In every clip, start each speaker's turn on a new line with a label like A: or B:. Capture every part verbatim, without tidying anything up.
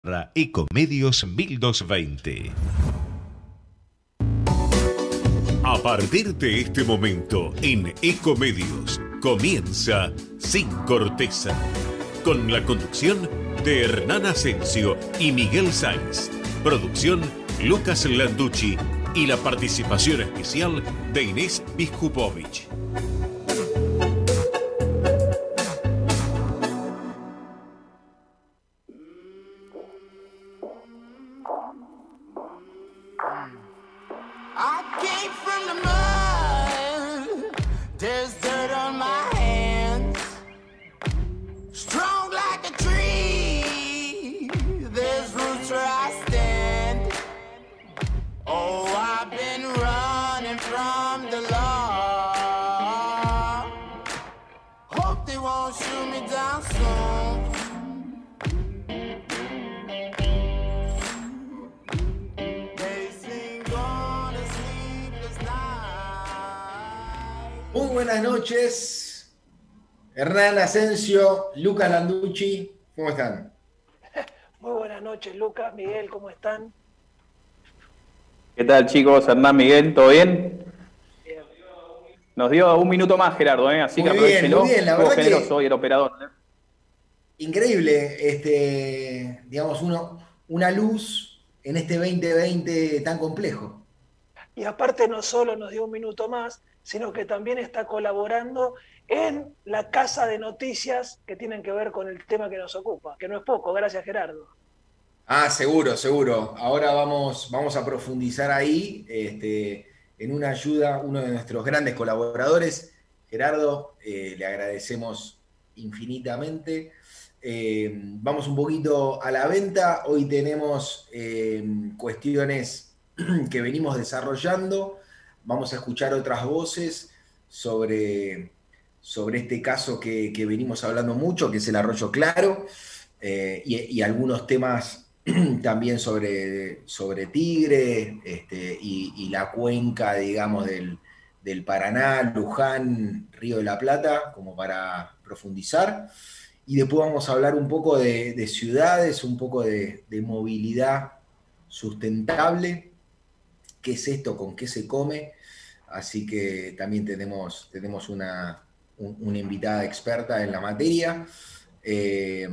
A: Ecomedios mil doscientos veinte. A partir de este momento, en Ecomedios, comienza Sin Corteza, con la conducción de Hernán Asensio y Miguel Sáenz. Producción, Lucas Landucci y la participación especial de Inés Biskupovich.
B: Buenas noches, Hernán Asensio, Lucas Landucci, ¿cómo están?
C: Muy buenas noches, Lucas, Miguel, ¿cómo están?
D: ¿Qué tal, chicos? Hernán, Miguel, ¿todo bien?
C: Bien.
D: Nos dio un minuto más, Gerardo, ¿eh? Así
B: muy
D: que
B: bien,
D: aprovechelo.
B: muy bien, la
D: Estuvo
B: verdad
D: generoso
B: que
D: hoy el operador, ¿eh?
B: Increíble, este, digamos, uno, una luz en este veinte veinte tan complejo.
C: Y aparte no solo nos dio un minuto más, sino que también está colaborando en la casa de noticias que tienen que ver con el tema que nos ocupa, que no es poco, gracias Gerardo.
B: Ah, seguro, seguro. Ahora vamos, vamos a profundizar ahí, este, en una ayuda, uno de nuestros grandes colaboradores, Gerardo, eh, le agradecemos infinitamente. Eh, vamos un poquito a la venta. Hoy tenemos eh, cuestiones que venimos desarrollando. Vamos a escuchar otras voces sobre, sobre este caso que, que venimos hablando mucho, que es el Arroyo Claro, eh, y, y algunos temas también sobre, sobre Tigre, este, y, y la cuenca, digamos, del, del Paraná, Luján, Río de la Plata, como para profundizar. Y después vamos a hablar un poco de, de ciudades, un poco de, de movilidad sustentable. ¿Qué es esto? ¿Con qué se come? Así que también tenemos, tenemos una, un, una invitada experta en la materia. Eh,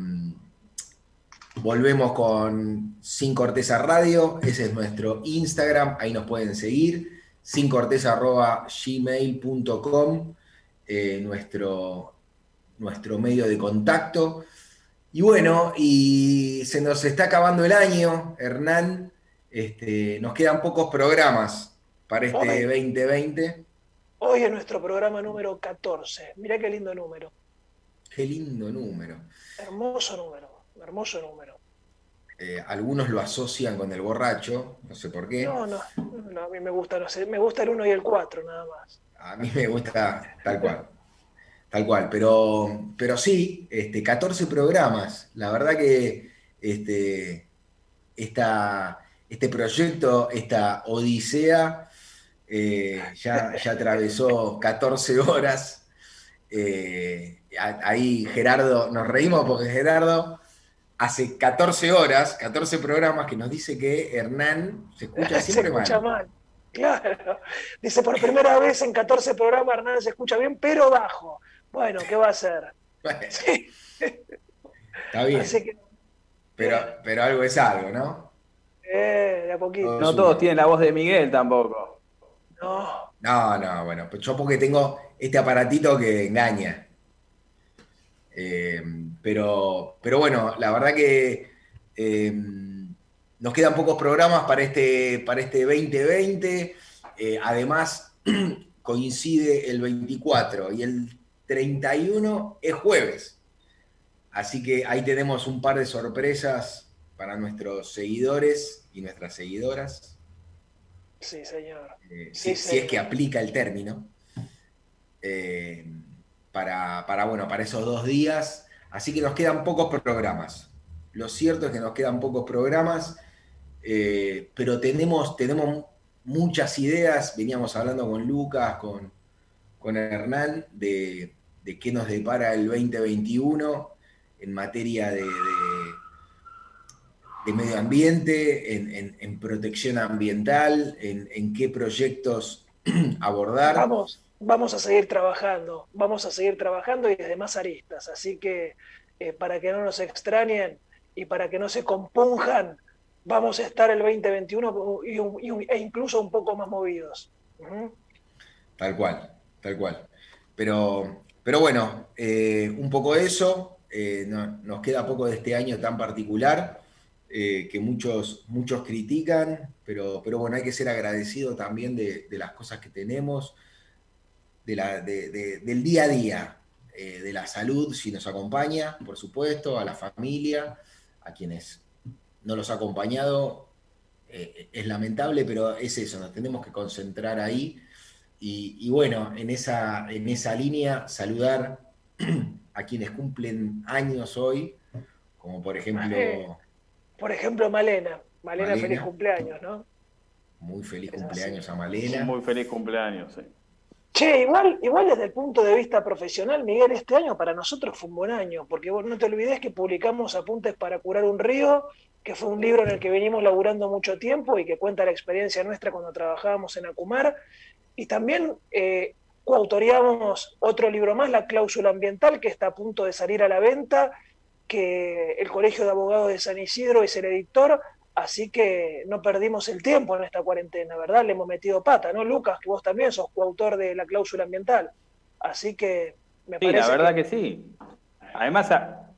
B: volvemos con Sin Corteza Radio, ese es nuestro Instagram, ahí nos pueden seguir, sincorteza arroba gmail punto com, eh, nuestro, nuestro medio de contacto. Y bueno, y se nos está acabando el año, Hernán. Este, nos quedan pocos programas para este
C: Hoy,
B: veinte veinte.
C: hoy es nuestro programa número catorce. Mirá qué lindo número.
B: Qué lindo número.
C: Hermoso número, hermoso número.
B: Eh, algunos lo asocian con el borracho, no sé por qué.
C: No, no, no, a mí me gusta, no sé, me gusta el uno y el cuatro nada más.
B: A mí me gusta tal cual. Tal cual, pero, pero sí, este, catorce programas. La verdad que este, esta, este proyecto, esta odisea, eh, ya, ya atravesó catorce horas. Eh, ahí Gerardo, nos reímos porque Gerardo hace catorce horas, catorce programas que nos dice que Hernán se escucha
C: Se
B: siempre
C: escucha
B: mal.
C: mal. Claro. Dice, por primera vez en catorce programas Hernán se escucha bien, pero bajo. Bueno, ¿qué va a hacer?
B: Bueno,
C: Sí.
B: está bien,
C: Así que,
B: pero,
C: bien.
B: pero algo es algo, ¿no?
C: Eh, de a poquito.
B: Todo
D: No todos
B: suma.
D: tienen la voz de Miguel tampoco.
C: No.
B: No, no, bueno, pues yo porque tengo este aparatito que engaña. Eh, pero, pero bueno, la verdad que eh, nos quedan pocos programas para este, para este veinte veinte. Eh, además, coincide el veinticuatro y el treinta y uno es jueves. Así que ahí tenemos un par de sorpresas para nuestros seguidores y nuestras seguidoras.
C: Sí, señor.
B: Eh,
C: Sí,
B: si, si es que
C: señor.
B: aplica el término. Eh, para, para, bueno, para esos dos días. Así que nos quedan pocos programas. Lo cierto es que nos quedan pocos programas, eh, pero tenemos, tenemos muchas ideas. Veníamos hablando con Lucas, con, con Hernán, de, de qué nos depara el veinte veintiuno en materia de, de, de medio ambiente, en, en, en protección ambiental, en, en qué proyectos abordar.
C: Vamos, vamos a seguir trabajando, vamos a seguir trabajando y desde más aristas. Así que eh, para que no nos extrañen y para que no se compunjan, vamos a estar el veinte veintiuno y un, y un, e incluso un poco más movidos. Uh-huh.
B: Tal cual, tal cual. Pero, pero bueno, eh, un poco eso. Eh, no, nos queda poco de este año tan particular eh, que muchos, muchos critican, pero, pero bueno, hay que ser agradecido también de, de las cosas que tenemos, de la, de, de, del día a día, eh, de la salud, si nos acompaña, por supuesto, a la familia, a quienes no los ha acompañado. Eh, es lamentable, pero es eso, nos tenemos que concentrar ahí. Y, y bueno, en esa, en esa línea, saludar a quienes cumplen años hoy, como por ejemplo...
C: Eh, por ejemplo, Malena. Malena. Malena, feliz cumpleaños, ¿no?
B: Muy feliz es cumpleaños así. A Malena.
D: Muy feliz cumpleaños, sí.
C: Che, igual, igual desde el punto de vista profesional, Miguel, este año para nosotros fue un buen año, porque vos no te olvides que publicamos Apuntes para curar un río, que fue un libro en el que venimos laburando mucho tiempo y que cuenta la experiencia nuestra cuando trabajábamos en Acumar. Y también eh, coautoreamos otro libro más, La Cláusula Ambiental, que está a punto de salir a la venta, que el Colegio de Abogados de San Isidro es el editor, así que no perdimos el tiempo en esta cuarentena, ¿verdad? Le hemos metido pata, ¿no, Lucas? Que vos también sos coautor de La Cláusula Ambiental. Así que me
D: sí,
C: parece
D: la verdad
C: que...
D: que sí. Además,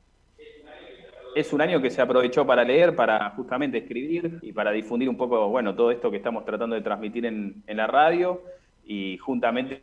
D: es un año que se aprovechó para leer, para justamente escribir y para difundir un poco, bueno, todo esto que estamos tratando de transmitir en, en la radio, y juntamente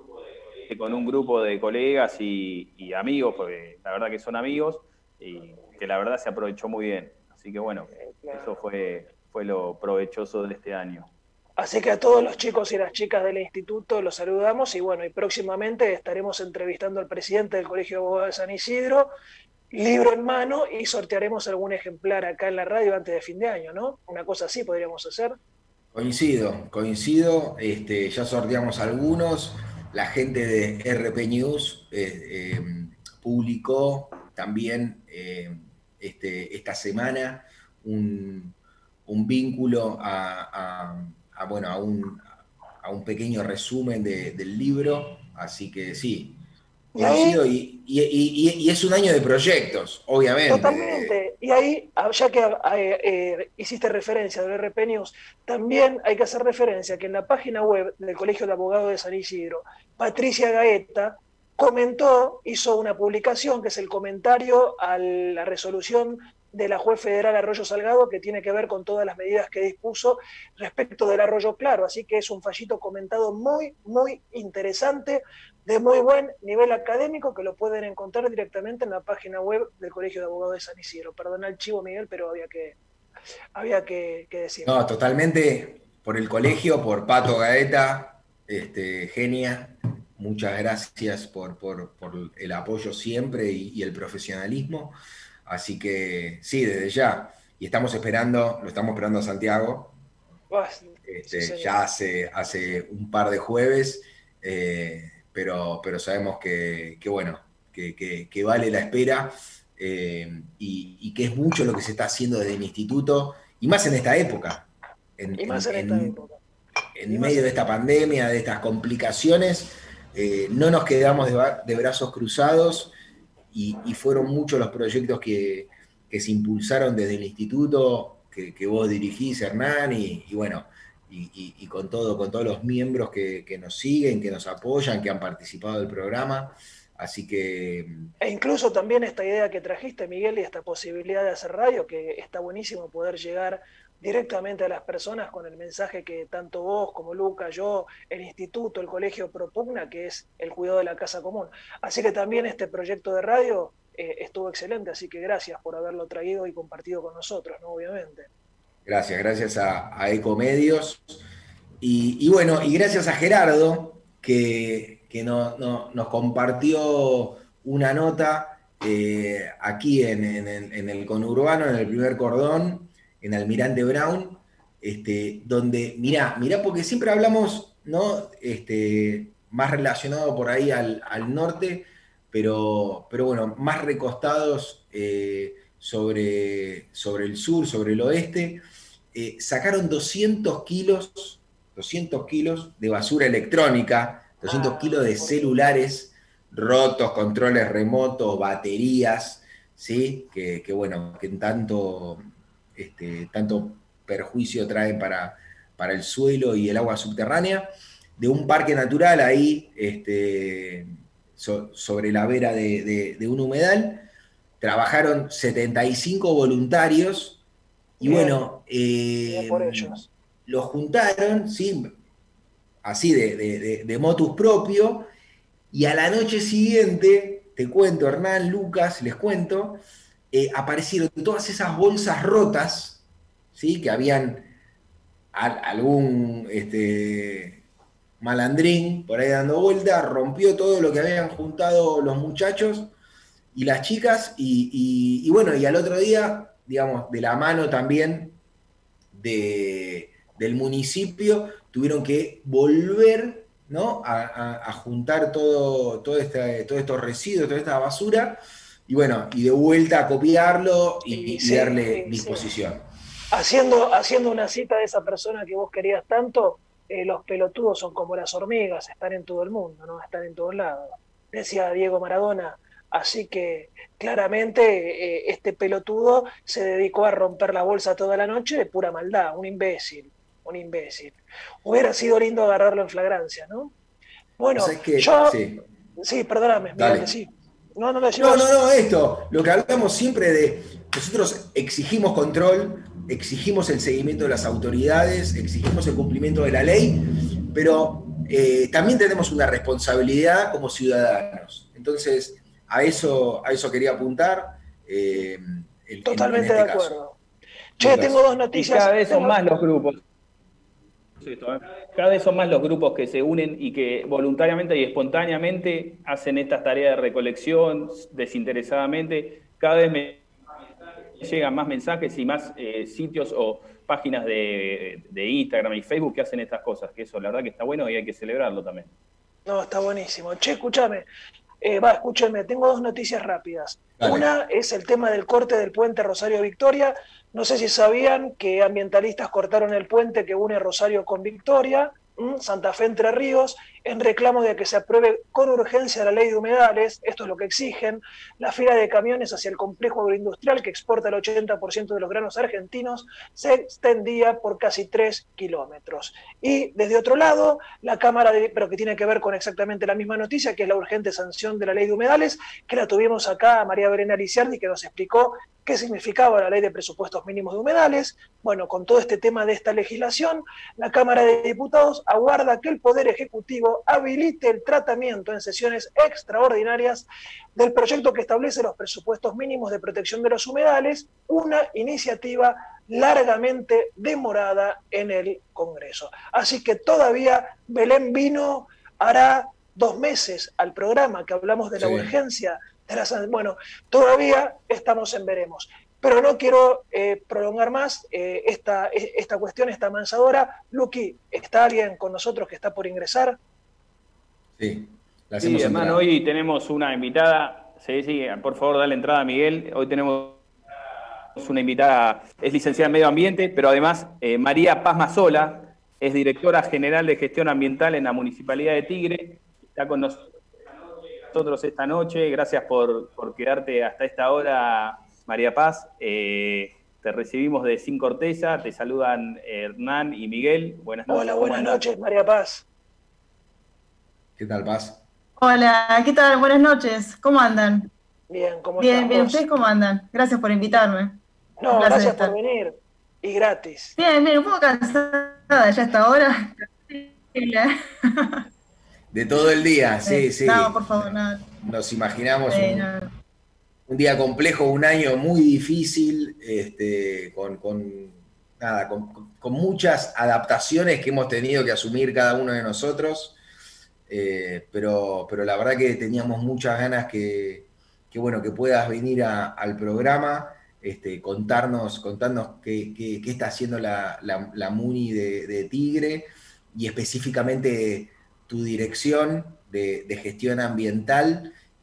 D: con un grupo de colegas y, y amigos, porque la verdad que son amigos, y que la verdad se aprovechó muy bien. Así que bueno, eso fue, fue lo provechoso de este año.
C: Así que a todos los chicos y las chicas del instituto los saludamos y bueno, y próximamente estaremos entrevistando al presidente del Colegio de Abogados de San Isidro, libro en mano, y sortearemos algún ejemplar acá en la radio antes de fin de año, ¿no? Una cosa así podríamos hacer.
B: Coincido, coincido, este, ya sorteamos algunos, la gente de R P News eh, eh, publicó también eh, este, esta semana un, un vínculo a, a, a, bueno, a, un, a un pequeño resumen de, del libro, así que sí, coincido y, y, y, y es un año de proyectos, obviamente.
C: Totalmente, y ahí, ya que eh, eh, hiciste referencia del R P News, también hay que hacer referencia que en la página web del Colegio de Abogados de San Isidro, Patricia Gaeta comentó, hizo una publicación que es el comentario a la resolución de la juez federal Arroyo Salgado, que tiene que ver con todas las medidas que dispuso respecto del Arroyo Claro, así que es un fallito comentado muy, muy interesante, de muy buen nivel académico, que lo pueden encontrar directamente en la página web del Colegio de Abogados de San Isidro. Perdona el chivo, Miguel, pero había que, había que, que decir.
B: No, totalmente por el colegio, por Pato Gaeta, este, genia. Muchas gracias por, por, por el apoyo siempre y, y el profesionalismo. Así que sí, desde ya. Y estamos esperando, lo estamos esperando a Santiago. Este, sí, ya hace, hace un par de jueves, eh, pero, pero sabemos que, que bueno, que, que, que vale la espera eh, y, y que es mucho lo que se está haciendo desde el instituto, y más en esta época. En,
C: y más en, en esta época.
B: En medio de esta pandemia, de estas complicaciones, eh, no nos quedamos de, de brazos cruzados. Y, y fueron muchos los proyectos que, que se impulsaron desde el instituto, que, que vos dirigís, Hernán, y, y bueno, y, y, y con todo, con todos los miembros que, que nos siguen, que nos apoyan, que han participado del programa. Así que...
C: E incluso también esta idea que trajiste, Miguel, y esta posibilidad de hacer radio, que está buenísimo poder llegar directamente a las personas con el mensaje que tanto vos como Luca, yo, el instituto, el colegio propugna, que es el cuidado de la casa común. Así que también este proyecto de radio eh, estuvo excelente, así que gracias por haberlo traído y compartido con nosotros, ¿no? Obviamente.
B: Gracias, gracias a, a Ecomedios. Y, y bueno, y gracias a Gerardo, que, que no, no, nos compartió una nota eh, aquí en, en, en el conurbano, en el primer cordón, en Almirante Brown, este, donde, mirá, mirá, porque siempre hablamos, ¿no? Este, más relacionado por ahí al, al norte, pero, pero bueno, más recostados eh, sobre, sobre el sur, sobre el oeste, eh, sacaron doscientos kilos, doscientos kilos de basura electrónica, doscientos kilos de celulares rotos, controles remotos, baterías, ¿sí? Que, que bueno, que tanto, este, tanto perjuicio traen para, para el suelo y el agua subterránea, de un parque natural ahí, este, so, sobre la vera de, de, de un humedal. Trabajaron setenta y cinco voluntarios y
C: Bien,
B: bueno, eh,
C: bien por ellos.
B: los juntaron, ¿sí? Así de, de, de, de motus propio, y a la noche siguiente, te cuento, Hernán, Lucas, les cuento, eh, aparecieron todas esas bolsas rotas, ¿sí? Que habían a, algún este, malandrín por ahí dando vuelta, rompió todo lo que habían juntado los muchachos y las chicas, y, y, y bueno, y al otro día, digamos, de la mano también de, del municipio, tuvieron que volver, ¿no? a, a, a juntar todo, todo este, todos estos residuos, toda esta basura, y bueno, y de vuelta a copiarlo y,
C: Y
B: y
C: sí,
B: darle
C: y sí.
B: disposición.
C: Haciendo, haciendo una cita de esa persona que vos querías tanto, eh, los pelotudos son como las hormigas, están en todo el mundo, ¿no? Están en todos lados. Decía Diego Maradona. Así que claramente eh, este pelotudo se dedicó a romper la bolsa toda la noche de pura maldad, un imbécil, un imbécil. Hubiera sido lindo agarrarlo en flagrancia, ¿no? Bueno,
B: ¿Sabes qué?
C: yo...
B: Sí.
C: Sí, perdóname, Miguel,
B: Dale.
C: sí. No, no lo
B: No,
C: decimos.
B: no, no, esto, lo que hablamos siempre de, nosotros exigimos control, exigimos el seguimiento de las autoridades, exigimos el cumplimiento de la ley, pero eh, también tenemos una responsabilidad como ciudadanos. Entonces, a eso, a eso quería apuntar. Eh, en,
C: Totalmente
B: en este
C: de acuerdo.
B: caso.
C: Che,
B: Lucas.
C: tengo dos
D: Y
C: noticias.
D: cada vez son
C: tengo...
D: más los grupos. Cada vez son más los grupos que se unen y que voluntariamente y espontáneamente hacen estas tareas de recolección desinteresadamente. Cada vez me llegan más mensajes y más eh, sitios o páginas de, de Instagram y Facebook que hacen estas cosas, que eso la verdad que está bueno y hay que celebrarlo también.
C: No, está buenísimo. Che, escúchame. Eh, va, escúchame, tengo dos noticias rápidas.
B: Dale.
C: Una es el tema del corte del puente Rosario Victoria. No sé si sabían que ambientalistas cortaron el puente que une Rosario con Victoria, Santa Fe Entre Ríos, en reclamo de que se apruebe con urgencia la ley de humedales. Esto es lo que exigen. La fila de camiones hacia el complejo agroindustrial que exporta el ochenta por ciento de los granos argentinos se extendía por casi tres kilómetros. Y desde otro lado, la Cámara, de, pero que tiene que ver con exactamente la misma noticia, que es la urgente sanción de la ley de humedales, que la tuvimos acá a María Verena Liciardi, que nos explicó qué significaba la ley de presupuestos mínimos de humedales. Bueno, con todo este tema de esta legislación, la Cámara de Diputados aguarda que el Poder Ejecutivo habilite el tratamiento en sesiones extraordinarias del proyecto que establece los presupuestos mínimos de protección de los humedales, una iniciativa largamente demorada en el Congreso. Así que todavía Belén vino, hará dos meses al programa que hablamos de la sí. urgencia. De la, bueno, todavía estamos en veremos. Pero no quiero eh, prolongar más eh, esta, esta cuestión, esta amansadora. Luqui, ¿está alguien con nosotros que está por ingresar?
B: Sí, la
D: sí, hermano, entrada. Hoy tenemos una invitada. Sí, sí, por favor, dale entrada a Miguel. Hoy tenemos una invitada, es licenciada en Medio Ambiente, pero además eh, María Paz Mazzola, es directora general de Gestión Ambiental en la Municipalidad de Tigre. Está con nosotros. nosotros esta noche. Gracias por, por quedarte hasta esta hora, María Paz. Eh, te recibimos de Sin Corteza, te saludan Hernán y Miguel. Buenas noches.
C: Hola, buenas noches, María Paz.
B: ¿Qué tal, Paz?
E: Hola, ¿qué tal? Buenas noches. ¿Cómo andan?
C: Bien, ¿cómo
E: Bien,
C: estás?
E: bien. ¿Ustedes cómo andan? Gracias por invitarme.
C: No, gracias por venir. Y gratis.
E: Bien, bien, un poco cansada ya hasta ahora.
B: De todo el día, sí, sí.
E: No, por favor, no.
B: Nos imaginamos
E: sí,
B: un,
E: no.
B: un día complejo, un año muy difícil, este, con, con, nada, con, con muchas adaptaciones que hemos tenido que asumir cada uno de nosotros, eh, pero, pero la verdad que teníamos muchas ganas que, que, bueno, que puedas venir a, al programa, este, contarnos, contarnos qué, qué, qué está haciendo la, la, la MUNI de, de Tigre y específicamente tu dirección de, de gestión ambiental y,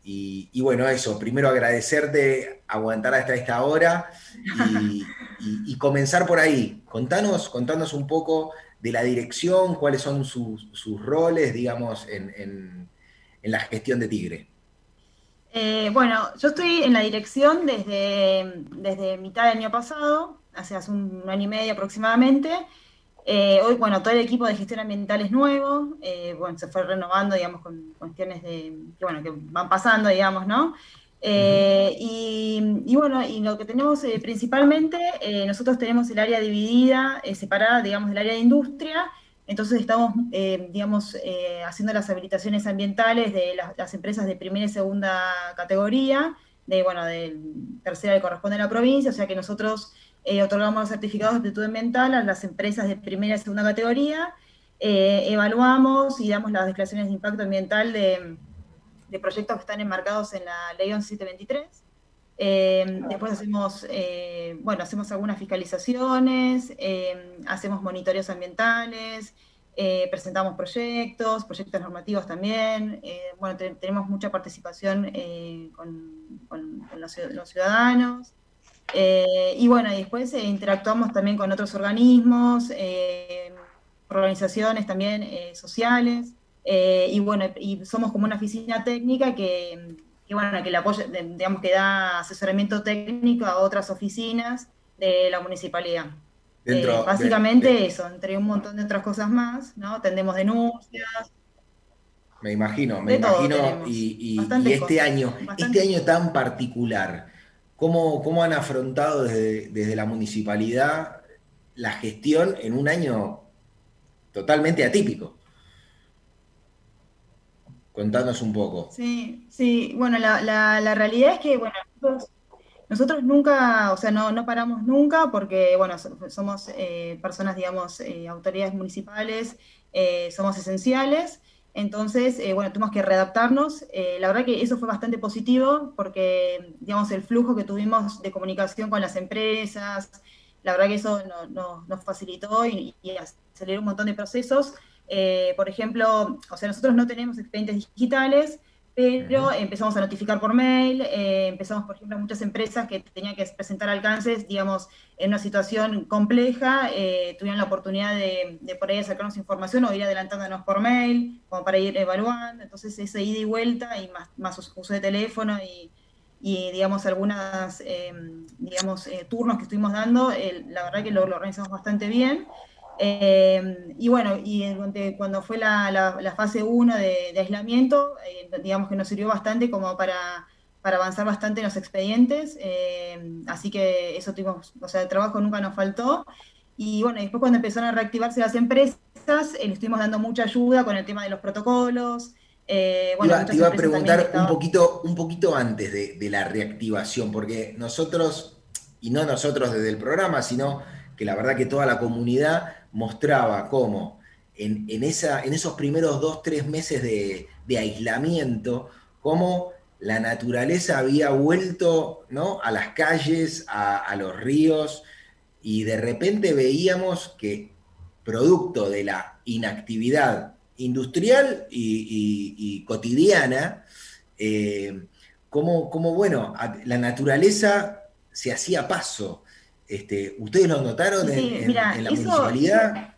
B: y, y bueno, eso, primero agradecerte, aguantar hasta esta hora y, y, y comenzar por ahí. Contanos, contanos un poco de la dirección, cuáles son sus, sus roles, digamos, en, en, en la gestión de Tigre.
E: Eh, bueno, yo estoy en la dirección desde, desde mitad del año pasado, hace, hace un año y medio aproximadamente. Eh, hoy, bueno, todo el equipo de gestión ambiental es nuevo, eh, bueno, se fue renovando, digamos, con cuestiones de, que, bueno, que van pasando, digamos, ¿no? Eh, y, y, bueno, y lo que tenemos eh, principalmente, eh, nosotros tenemos el área dividida, eh, separada, digamos, del área de industria. Entonces estamos, eh, digamos, eh, haciendo las habilitaciones ambientales de las, las empresas de primera y segunda categoría, de, bueno, de tercera que corresponde a la provincia, o sea que nosotros eh, otorgamos los certificados de aptitud ambiental a las empresas de primera y segunda categoría, eh, evaluamos y damos las declaraciones de impacto ambiental de, de proyectos que están enmarcados en la ley once mil setecientos veintitrés. Eh, después hacemos, eh, bueno, hacemos algunas fiscalizaciones, eh, hacemos monitoreos ambientales, eh, presentamos proyectos, proyectos normativos también. Eh, bueno, te, tenemos mucha participación eh, con, con, con los, los ciudadanos. Eh, y bueno, y después eh, interactuamos también con otros organismos, eh, organizaciones también eh, sociales. Eh, y bueno, y somos como una oficina técnica que... que bueno, que le apoya, digamos, que da asesoramiento técnico a otras oficinas de la municipalidad.
B: Dentro
E: Eh, básicamente
B: de, de,
E: eso, entre un montón de otras cosas más, ¿no? Atendemos denuncias.
B: Me imagino, me
E: De todo
B: imagino,
E: tenemos,
B: y, y, y
E: bastantes
B: este
E: cosas.
B: año, este
E: Bastantes
B: año
E: cosas.
B: tan particular, ¿cómo, cómo han afrontado desde, desde la municipalidad la gestión en un año totalmente atípico? Contanos un poco.
E: Sí, sí, bueno, la, la, la realidad es que, bueno, nosotros, nosotros nunca, o sea, no, no paramos nunca porque, bueno, so- somos eh, personas, digamos, eh, autoridades municipales, eh, somos esenciales, entonces, eh, bueno, tuvimos que readaptarnos. Eh, la verdad que eso fue bastante positivo porque, digamos, el flujo que tuvimos de comunicación con las empresas, la verdad que eso no- no- nos facilitó y, y aceleró un montón de procesos. Eh, por ejemplo, o sea, nosotros no tenemos expedientes digitales, pero
B: Ujú.
E: empezamos a notificar por mail, eh, empezamos, por ejemplo, a muchas empresas que tenían que presentar alcances, digamos, en una situación compleja, eh, tuvieron la oportunidad de, de por ahí acercarnos información o ir adelantándonos por mail, como para ir evaluando. Entonces, ese ida y vuelta y más, más uso de teléfono y, y digamos, algunas, eh, digamos, eh, turnos que estuvimos dando, eh, la verdad que lo, lo organizamos bastante bien. Eh, y bueno, y en- cuando fue la, la- la fase uno de, de aislamiento, eh, digamos que nos sirvió bastante como para, para avanzar bastante en los expedientes, eh, así que eso tuvimos, o sea, el trabajo nunca nos faltó. Y bueno, y después cuando empezaron a reactivarse las empresas, eh, le estuvimos dando mucha ayuda con el tema de los protocolos. Eh,
B: Te
E: bueno,
B: iba, te
E: muchas
B: iba a
E: empresas también
B: preguntar un
E: estaban...
B: poquito, un poquito antes de, de la reactivación, porque nosotros, y no nosotros desde el programa, sino que la verdad que toda la comunidad mostraba cómo en, en, esa, en esos primeros dos, tres meses de, de aislamiento, cómo la naturaleza había vuelto, ¿no?, a las calles, a, a los ríos, y de repente veíamos que producto de la inactividad industrial y, y- y cotidiana, eh, como, como, bueno, a- la naturaleza se hacía paso. Este, ¿ustedes lo notaron
E: Y
B: en,
E: sí,
B: en-
E: mira,
B: en la
E: eso, eso,
B: municipalidad?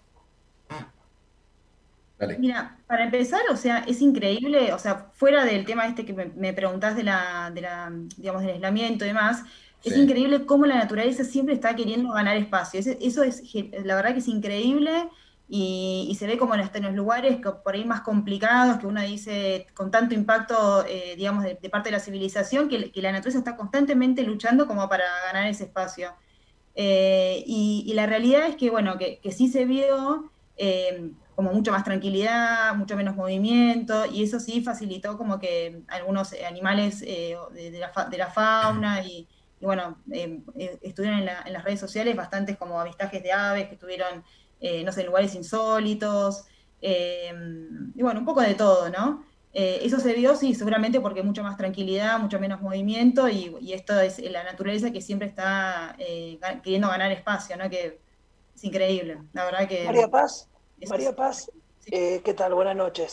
B: Dale.
E: Mira, para empezar, o sea, es increíble, o sea, fuera del tema este que me, me preguntás de la, de la, digamos, del aislamiento y demás,
B: Sí.
E: es increíble cómo la naturaleza siempre está queriendo ganar espacio. Ese- Eso es, ge- la verdad que es increíble y, y se ve como en, hasta en los lugares que por ahí más complicados, que uno dice con tanto impacto, eh, digamos, de, de parte de la civilización, que, que la naturaleza está constantemente luchando como para ganar ese espacio. Eh, y, y la realidad es que, bueno, que, que sí se vio eh, como mucho más tranquilidad, mucho menos movimiento, y eso sí facilitó como que algunos eh, animales eh, de, de la, fa- de la fauna y, y bueno, eh, eh, estuvieron en, la- en las redes sociales bastantes como avistajes de aves que estuvieron, eh, no sé, en lugares insólitos, eh, y bueno, un poco de todo, ¿no? Eh, eso se vio, sí, seguramente porque mucha más tranquilidad, mucho menos movimiento y, y esto es la naturaleza que siempre está eh, ga- queriendo ganar espacio, ¿no? Que es increíble, la verdad que
C: María Paz,
E: eso
C: María
E: es...
C: Paz,
E: Sí,
C: eh, ¿qué tal? Buenas noches.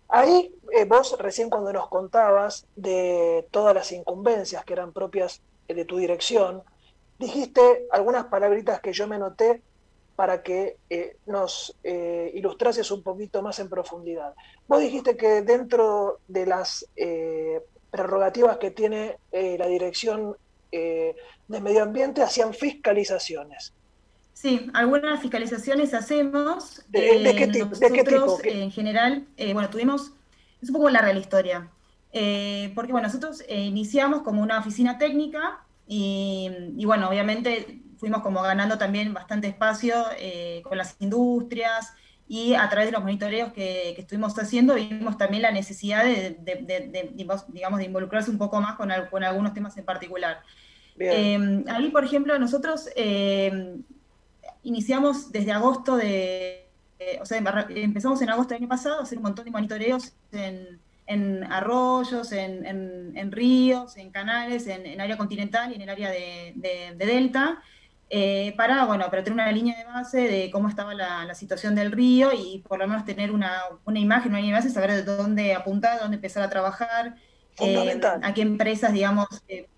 C: Ahí eh, vos recién cuando nos contabas de todas las incumbencias que eran propias eh, de tu dirección, dijiste algunas palabritas que yo me noté para que eh, nos eh, ilustrases un poquito más en profundidad. Vos dijiste que dentro de las eh, prerrogativas que tiene eh, la Dirección eh, de Medio Ambiente hacían fiscalizaciones.
E: Sí, algunas fiscalizaciones hacemos.
C: ¿De, de,
E: eh,
C: qué, tipo,
E: nosotros,
C: de qué tipo? ¿Qué?
E: eh, en general, eh, bueno, tuvimos, es un poco la real historia, eh, porque bueno, nosotros eh, iniciamos como una oficina técnica y, y bueno, obviamente fuimos como ganando también bastante espacio eh, con las industrias y a través de los monitoreos que, que estuvimos haciendo vimos también la necesidad de, de, de, de, digamos, de involucrarse un poco más con, con algunos temas en particular. Eh, ahí, por ejemplo, nosotros eh, iniciamos desde agosto de, eh, o sea, empezamos en agosto del año pasado a hacer un montón de monitoreos en, en arroyos, en, en, en ríos, en canales, en, en área continental y en el área de, de, de delta, eh, para, bueno, para tener una línea de base de cómo estaba la, la situación del río y por lo menos tener una, una imagen, una línea de base, saber de dónde apuntar, dónde empezar a trabajar, eh, a qué empresas, digamos, eh,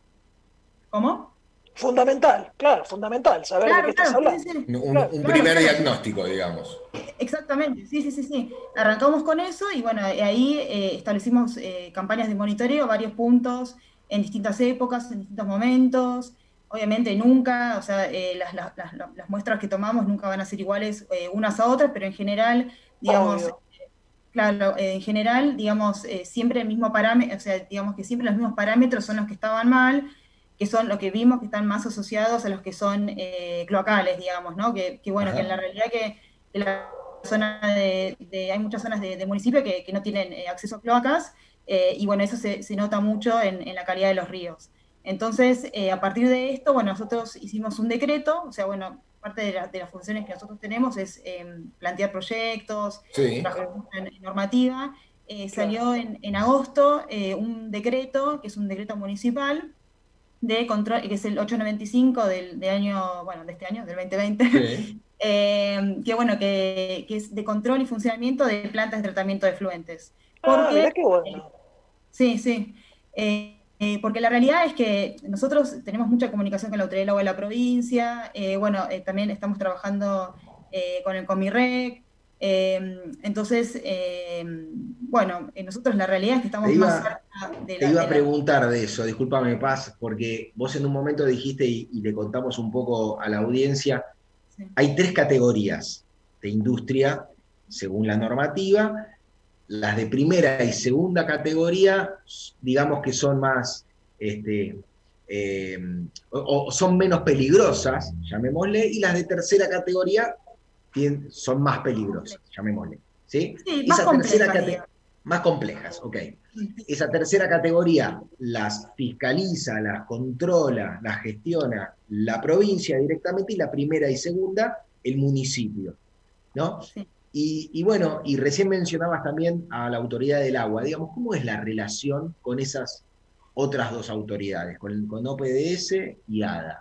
E: ¿cómo?
C: Fundamental, claro, fundamental, saber
E: claro,
C: de qué estás
E: claro,
C: hablando.
E: Sí, sí.
B: Un,
C: Claro,
B: un
E: claro,
B: primer
E: claro.
B: diagnóstico, digamos.
E: Exactamente, sí, sí, sí, sí. Arrancamos con eso y bueno, ahí eh, establecimos eh, campañas de monitoreo, varios puntos, en distintas épocas, en distintos momentos. Obviamente nunca, o sea, eh, las, las, las, las muestras que tomamos nunca van a ser iguales eh, unas a otras, pero en general, digamos,
C: Obvio.
E: claro, eh, en general, digamos, eh, siempre el mismo parámetro, o sea, digamos que siempre los mismos parámetros son los que estaban mal, que son lo que vimos que están más asociados a los que son eh, cloacales, digamos, ¿no? Que, que bueno, Ajá. que en la realidad que, que la zona de, de, hay muchas zonas de, de municipio que, que no tienen eh, acceso a cloacas, eh, y bueno, eso se, se nota mucho en, en la calidad de los ríos. Entonces, eh, a partir de esto, bueno, nosotros hicimos un decreto, o sea, bueno, parte de, la, de las funciones que nosotros tenemos es eh, plantear proyectos,
B: sí.
E: trabajar en, en normativa. Eh, salió en, en agosto eh, un decreto, que es un decreto municipal, de control, que es el ochocientos noventa y cinco del, de año, bueno, de este año, del veinte veinte, sí. eh, que bueno, que, que es de control y funcionamiento de plantas de tratamiento de efluentes. Porque,
C: ah, mirá qué bueno.
E: Eh, sí, sí. Eh, eh, porque la realidad es que nosotros tenemos mucha comunicación con la Autoridad del Agua de la provincia, eh, bueno, eh, también estamos trabajando eh, con el Comirrec, eh, entonces, eh, bueno, nosotros la realidad es que estamos
B: iba,
E: más cerca de la...
B: Te iba
E: de
B: a preguntar la... de eso, discúlpame Paz, porque vos en un momento dijiste, y, y le contamos un poco a la audiencia, sí. Hay tres categorías de industria, según la normativa. Las de primera y segunda categoría, digamos que son más, este, eh, o, o son menos peligrosas, llamémosle, y las de tercera categoría tienen, son más peligrosas, llamémosle. ¿Sí?
E: Sí,
B: Esa
E: más
B: tercera
E: complejas.
B: Más complejas, ok. Esa tercera categoría las fiscaliza, las controla, las gestiona la provincia directamente, y la primera y segunda, el municipio, ¿no? Sí. Y, y bueno, y recién mencionabas también a la Autoridad del Agua, digamos, ¿cómo es la relación con esas otras dos autoridades, con, con O P D S y A D A?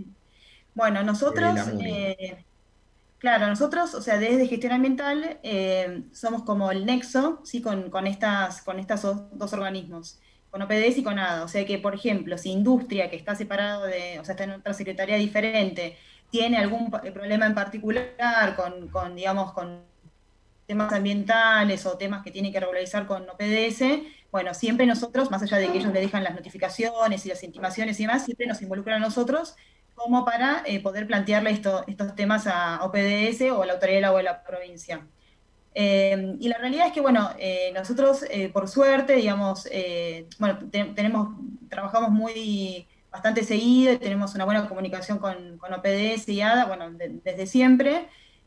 E: Bueno, nosotros... Eh, claro, nosotros, o sea, desde gestión ambiental eh, somos como el nexo, ¿sí? con, con, estas, con estos dos organismos, con O P D S y con A D A. O sea que, por ejemplo, si industria, que está separado de, o sea, está en otra secretaría diferente, tiene algún problema en particular con, con digamos, con temas ambientales o temas que tienen que regularizar con O P D S, bueno, siempre nosotros, más allá de que ellos le dejan las notificaciones y las intimaciones y demás, siempre nos involucran a nosotros como para eh, poder plantearle esto, estos temas a O P D S o a la Autoridad del Agua de la provincia. Eh, y la realidad es que, bueno, eh, nosotros, eh, por suerte, digamos, eh, bueno, te, tenemos, trabajamos muy, bastante seguido y tenemos una buena comunicación con, con O P D S y A D A, bueno, de, desde siempre.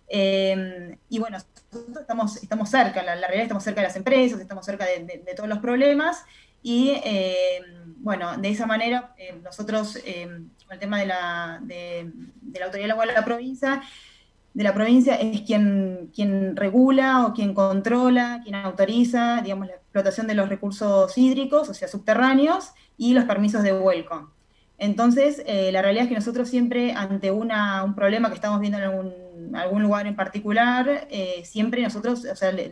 E: Eh, y bueno, nosotros estamos, estamos cerca, la, la realidad estamos cerca de las empresas, estamos cerca de, de, de todos los problemas, y eh, bueno, de esa manera eh, nosotros, eh, con el tema de la, de, de la Autoridad del Agua de la provincia, de la provincia es quien, quien regula o quien controla, quien autoriza, digamos, la explotación de los recursos hídricos, o sea, subterráneos, y los permisos de vuelco. Entonces, eh, la realidad es que nosotros siempre, ante una, un problema que estamos viendo en algún, algún lugar en particular, eh, siempre nosotros, o sea, le,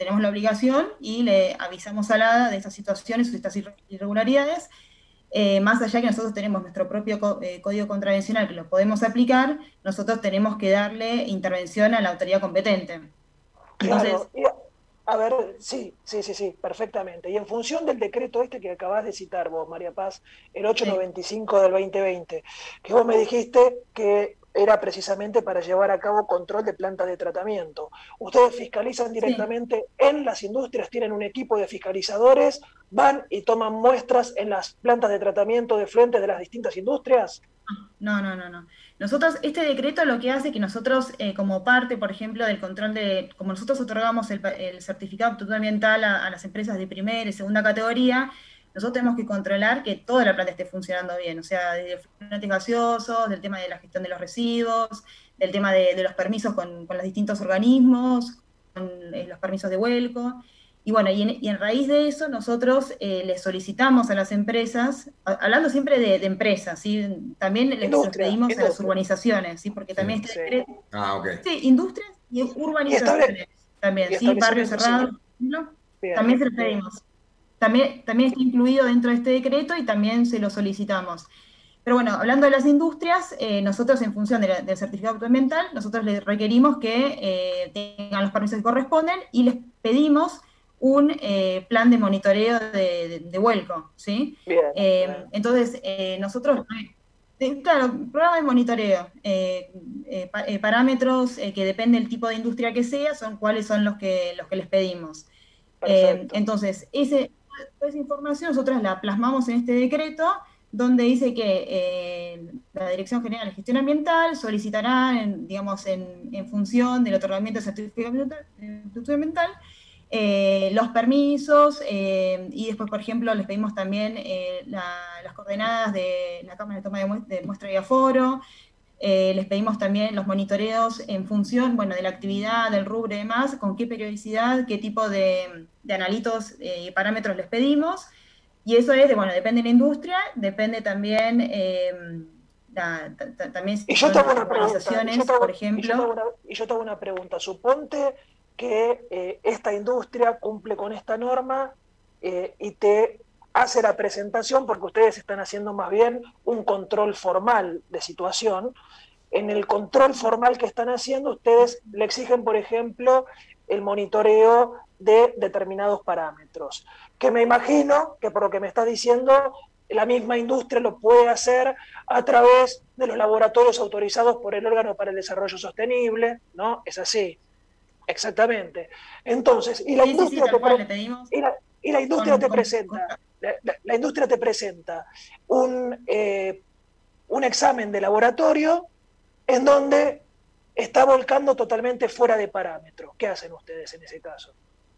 E: tenemos la obligación y le avisamos al A D A de estas situaciones o estas irregularidades. Eh, más allá que nosotros tenemos nuestro propio co eh, código contravencional que lo podemos aplicar, nosotros tenemos que darle intervención a la autoridad competente. Entonces,
C: claro, y a, a ver, sí, sí, sí, sí, perfectamente. Y en función del decreto este que acabas de citar vos, María Paz, el ochocientos noventa y cinco sí. del veinte veinte, que vos me dijiste que era precisamente para llevar a cabo control de plantas de tratamiento. Ustedes fiscalizan directamente sí. en las industrias, tienen un equipo de fiscalizadores, van y toman muestras en las plantas de tratamiento de efluentes de las distintas industrias.
E: No, no, no, no. Nosotros, este decreto lo que hace que nosotros, eh, como parte, por ejemplo, del control de, como nosotros otorgamos el, el certificado de aptitud ambiental a, a las empresas de primera y segunda categoría, nosotros tenemos que controlar que toda la planta esté funcionando bien, o sea, desde fluentes gaseosos, del tema de la gestión de los residuos, del tema de, de los permisos con, con los distintos organismos, con eh, los permisos de vuelco, y bueno, y en, y en raíz de eso nosotros eh, les solicitamos a las empresas, a, hablando siempre de, de empresas, ¿sí? También les, les pedimos industria. a las urbanizaciones, ¿sí? Porque también sí, este decreto...
B: Sí. Ah, okay.
E: Sí, industrias y urbanizaciones
C: y
E: también, ¿sí? Barrios cerrados, por ejemplo, bien, también se los pedimos. También, también está incluido dentro de este decreto y también se lo solicitamos. Pero bueno, hablando de las industrias, eh, nosotros en función de la, del certificado ambiental, nosotros les requerimos que eh, tengan los permisos que corresponden y les pedimos un eh, plan de monitoreo de, de, de vuelco, ¿sí?
C: Bien,
E: eh,
C: bien.
E: Entonces, eh, nosotros, eh, claro, programa de monitoreo, eh, eh, pa, eh, parámetros eh, que depende del tipo de industria que sea, son cuáles son los que, los que les pedimos. Eh, entonces, ese... Toda esa información nosotros la plasmamos en este decreto, donde dice que eh, la Dirección General de Gestión Ambiental solicitará, en, digamos, en, en función del otorgamiento del certificado de ambiental, eh, los permisos, eh, y después, por ejemplo, les pedimos también eh, la, las coordenadas de la Cámara de Toma de Muestra, de muestra y aforo. Eh, les pedimos también los monitoreos en función, bueno, de la actividad, del rubro y demás, con qué periodicidad, qué tipo de, de analitos y eh, parámetros les pedimos, y eso es, de, bueno, depende de la industria, depende también, eh, la, también
C: y yo tengo una
E: organizaciones,
C: pregunta,
E: por ejemplo.
C: Y yo, tengo una, y yo tengo una pregunta, suponte que eh, esta industria cumple con esta norma eh, y te hace la presentación, porque ustedes están haciendo más bien un control formal de situación. En el control formal que están haciendo, ustedes le exigen, por ejemplo, el monitoreo de determinados parámetros, que me imagino que por lo que me estás diciendo, la misma industria lo puede hacer a través de los laboratorios autorizados por el órgano para el desarrollo sostenible, ¿no? Es así, exactamente. Entonces, y la
E: sí,
C: industria
E: sí, sí,
C: te,
E: cual, te
C: y la, y la industria
E: con,
C: te
E: con,
C: presenta...
E: Con...
C: La, la, la industria te presenta un, eh, un examen de laboratorio en donde está volcando totalmente fuera de parámetros. ¿Qué hacen ustedes en ese caso?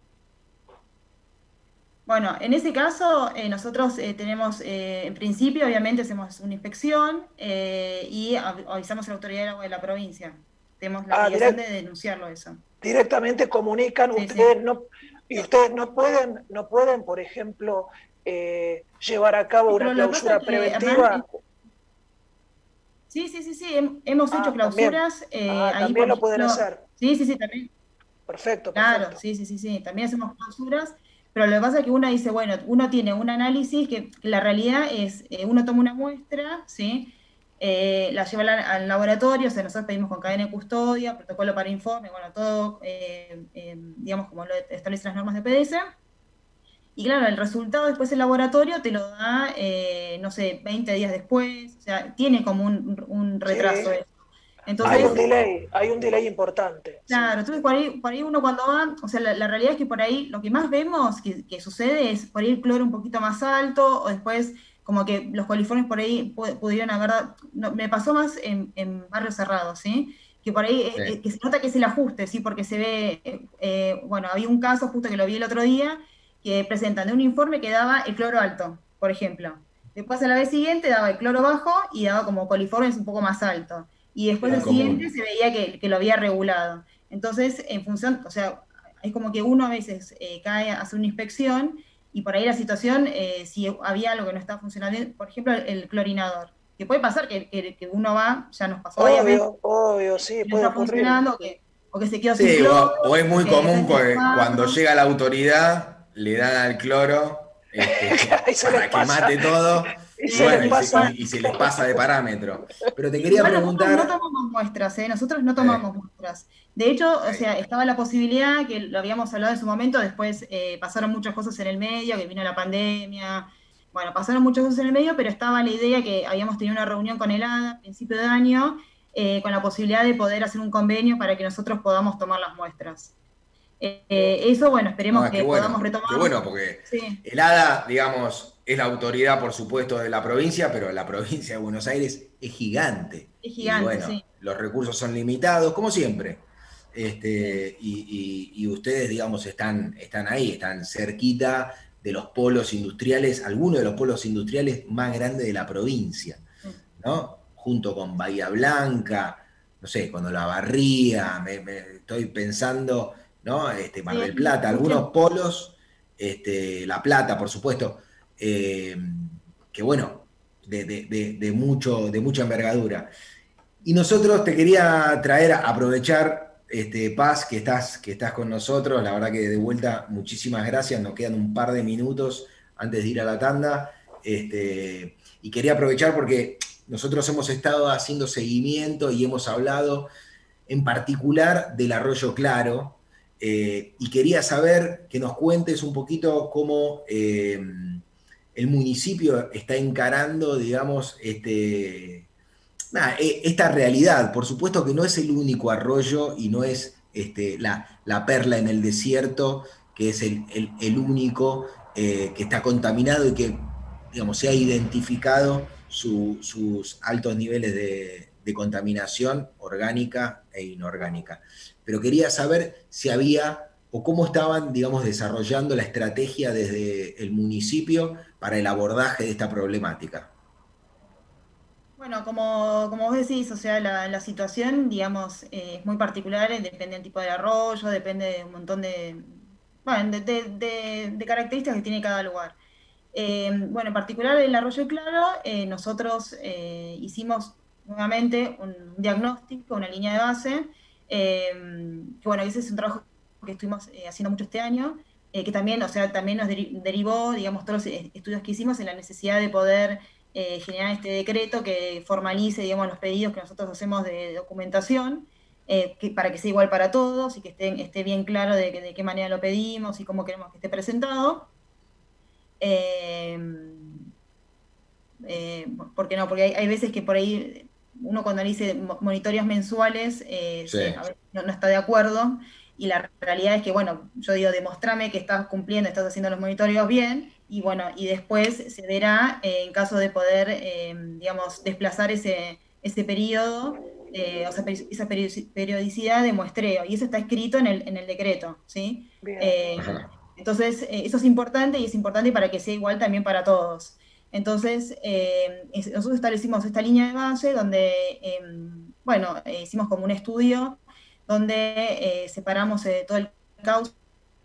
E: Bueno, en ese caso eh, nosotros eh, tenemos, eh, en principio obviamente hacemos una inspección eh, y avisamos a la autoridad del agua de la provincia. Tenemos la ah, obligación direct, de denunciarlo eso.
C: Directamente comunican, sí, ustedes sí. no, y ustedes no pueden, no pueden, por ejemplo, Eh, llevar a cabo sí, una clausura que, preventiva. Hernán,
E: sí, sí, sí, sí, hemos ah, hecho clausuras.
C: También, eh, ah, ahí, también lo pueden hacer.
E: Sí, sí, sí, también.
C: Perfecto,
E: claro,
C: perfecto.
E: sí, sí, sí, sí, también hacemos clausuras, pero lo que pasa es que uno dice, bueno, uno tiene un análisis que la realidad es, eh, uno toma una muestra, ¿sí? Eh, la lleva al, al laboratorio, o sea, nosotros pedimos con cadena de custodia, protocolo para informe, bueno, todo, eh, eh, digamos, como lo establecen las normas de P D S. Y claro, el resultado después el laboratorio te lo da, eh, no sé, veinte días después, o sea, tiene como un, un retraso
C: sí.
E: eso. Entonces,
C: hay un delay, hay un delay importante.
E: Claro,
C: sí.
E: entonces por ahí, por ahí uno cuando va, o sea, la, la realidad es que por ahí lo que más vemos que, que sucede es por ahí el cloro un poquito más alto, o después como que los coliformes por ahí pudieron haber, no, me pasó más en, en barrios cerrados, ¿sí? Que por ahí sí. eh, que se nota que es el ajuste, ¿sí? Porque se ve, eh, eh, bueno, había un caso justo que lo vi el otro día, que presentan de un informe que daba el cloro alto, por ejemplo. Después a la vez siguiente daba el cloro bajo y daba como coliformes un poco más alto. Y después del siguiente se veía que, que lo había regulado. Entonces, en función, o sea, es como que uno a veces eh, cae a hacer una inspección y por ahí la situación, eh, si había algo que no estaba funcionando bien, por ejemplo, el, el clorinador. Que puede pasar que, que, que uno va, ya nos pasó
C: obvio,
E: varias veces,
C: obvio, sí,
E: no
C: puede
E: está
C: ocurrir.
E: funcionando, que o que se quedó
B: sí,
E: sin cloro.
B: O, o es muy común que cuando
E: más.
B: llega la autoridad le dan al cloro este, para que mate todo
C: Y
B: y,
C: se
B: bueno,
C: les
B: y,
C: pasa.
B: se, y- y se les pasa de parámetro. Pero te quería
E: Igual nosotros no
B: preguntar...
E: tomamos muestras, ¿eh? Nosotros no
B: eh,
E: tomamos muestras. De hecho, o
B: ok,
E: sea, estaba la posibilidad, que lo habíamos hablado en su momento, después eh, pasaron muchas cosas en el medio, que vino la pandemia, bueno, pasaron muchas cosas en el medio, pero estaba la idea que habíamos tenido una reunión con el A D A a principio de año, eh, con la posibilidad de poder hacer un convenio para que nosotros podamos tomar las muestras. Eh, eh, eso, bueno, esperemos
B: ah, qué
E: que podamos
B: bueno, qué
E: retomarlo.
B: bueno, porque
E: Sí,
B: el ADA, digamos, es la autoridad, por supuesto, de la provincia, pero la provincia de Buenos Aires es gigante.
E: es
B: Y
E: gigante,
B: bueno,
E: sí.
B: los recursos son limitados, como siempre.
E: Sí.
B: Este, y, y- y ustedes, digamos, están, están ahí, están cerquita de los polos industriales, algunos de los polos industriales más grandes de la provincia, ¿no? Junto con Bahía Blanca, no sé, cuando La Barría, me, me estoy pensando, ¿no? Este, Mar
E: Sí,
B: del Plata,
E: industria.
B: algunos polos, este, La Plata, por supuesto, eh, que bueno, de, de- de- de mucho, de mucha envergadura. Y nosotros te quería traer, a aprovechar, este, Paz, que estás, que estás con nosotros. La verdad que de vuelta, muchísimas gracias. Nos quedan un par de minutos antes de ir a la tanda. Este, y quería aprovechar porque nosotros hemos estado haciendo seguimiento y hemos hablado en particular del Arroyo Claro. Eh, y quería saber que nos cuentes un poquito cómo eh, el municipio está encarando, digamos, este nada, eh, esta realidad. Por supuesto que no es el único arroyo y no es este, la, la perla en el desierto, que es el, el- el único eh, que está contaminado y que, digamos, se ha identificado su- sus altos niveles de, de contaminación orgánica e inorgánica. Pero quería saber si había o cómo estaban, digamos, desarrollando la estrategia desde el municipio para el abordaje de esta problemática.
E: Bueno, como, como vos decís, o sea, la, la situación, digamos, eh, es muy particular, eh, depende del tipo de arroyo, depende de un montón de, bueno, de, de- de- de características que tiene cada lugar. Eh, bueno, en particular el arroyo Claro, eh, nosotros eh, hicimos nuevamente un diagnóstico, una línea de base, eh, que bueno, ese es un trabajo que estuvimos eh, haciendo mucho este año, eh, que también, o sea, también nos deri- derivó, digamos, todos los eh, estudios que hicimos en la necesidad de poder eh, generar este decreto que formalice, digamos, los pedidos que nosotros hacemos de documentación, eh, que, para que sea igual para todos y que esté, esté bien claro de, que- de qué manera lo pedimos y cómo queremos que esté presentado. Eh, eh, ¿Por qué no? Porque hay, hay veces que por ahí uno cuando dice mo- monitoreos mensuales eh,
B: Sí.
E: se- a veces no, no está de acuerdo, y la realidad es que, bueno, yo digo, demostrame que estás cumpliendo, estás haciendo los monitoreos bien, y bueno, y después se verá eh, en caso de poder, eh, digamos, desplazar ese, ese periodo, eh, o sea, peri- esa periodici- periodicidad de muestreo, y eso está escrito en el, en el decreto, ¿sí?
C: Bien.
E: Eh,
B: Ajá.
E: entonces, eh, eso es importante, y es importante para que sea igual también para todos. Entonces, eh, es- nosotros establecimos esta línea de base donde, eh, bueno, eh, hicimos como un estudio donde eh, separamos eh, todo el cauce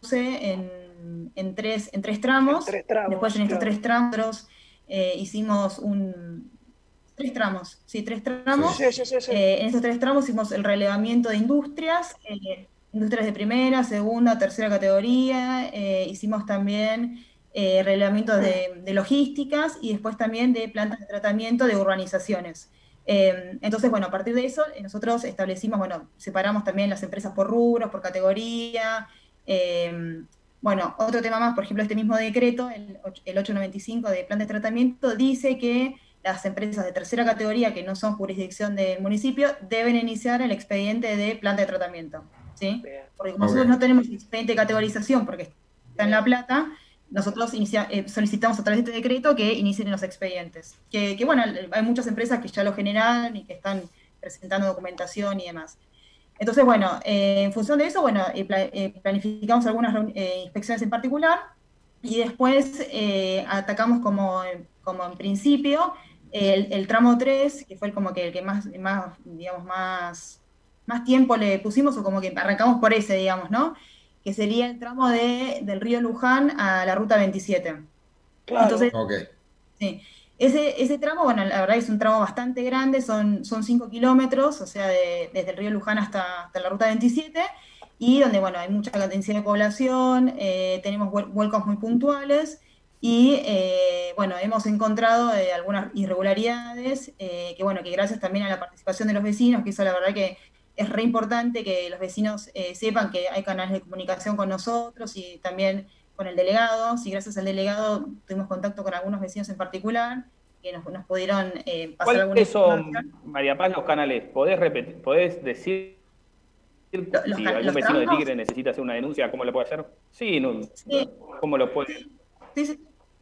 E: en, en tres, en tres
C: En
E: tramos.
C: tres tramos,
E: Después en estos
C: claro.
E: tres tramos eh, hicimos un... Tres tramos, sí, tres
B: Sí.
E: tramos.
C: Sí, sí, sí, sí.
E: Eh, en esos tres tramos hicimos el relevamiento de industrias, eh, industrias de primera, segunda, tercera categoría. Eh, hicimos también eh, relevamientos de, de logísticas, y después también de plantas de tratamiento de urbanizaciones. Eh, entonces, bueno, a partir de eso, eh, nosotros establecimos, bueno, separamos también las empresas por rubros, por categoría. eh, bueno, otro tema más, por ejemplo, este mismo decreto, el, och- el ochocientos noventa y cinco de plan de tratamiento, dice que las empresas de tercera categoría que no son jurisdicción del municipio deben iniciar el expediente de planta de tratamiento, ¿sí?
C: Bien.
E: Porque como
B: Ok.
E: nosotros no tenemos expediente de categorización porque está en La Plata, nosotros inicia- eh, solicitamos a través de este decreto que inicien los expedientes. Que, que, bueno, hay muchas empresas que ya lo generan y que están presentando documentación y demás. Entonces, bueno, eh, en función de eso, bueno, eh, pla- eh, planificamos algunas reun- eh, inspecciones en particular, y después eh, atacamos como, como en principio el, el tramo tres, que fue el como que el que más, más, digamos, más, más tiempo le pusimos, o como que arrancamos por ese, digamos, ¿no? Que sería el tramo de, del río Luján a la ruta veintisiete.
C: Claro.
E: Entonces,
B: Ok.
E: sí. Ese, ese tramo, bueno, la verdad es un tramo bastante grande, son, son cinco kilómetros, o sea, de- desde el río Luján hasta, hasta la ruta veintisiete, y donde, bueno, hay mucha densidad de población, eh, tenemos vuel- vuelcos muy puntuales, y, eh, bueno, hemos encontrado eh, algunas irregularidades, eh, que, bueno, que gracias también a la participación de los vecinos, que eso la verdad que es re importante que los vecinos eh, sepan que hay canales de comunicación con nosotros y también con el delegado. Sí, gracias al delegado tuvimos contacto con algunos vecinos en particular que nos, nos pudieron eh, pasar alguna
D: ¿Cuáles son,
E: información.
D: María Paz, los canales? ¿Podés, repetir, podés decir
E: Lo- Los,
D: si
E: can-
D: algún
E: los
D: vecino de
E: tramos,
D: Tigre necesita hacer una denuncia, cómo lo puede hacer? Sí, no,
E: sí,
D: ¿cómo lo puede?
E: sí, sí.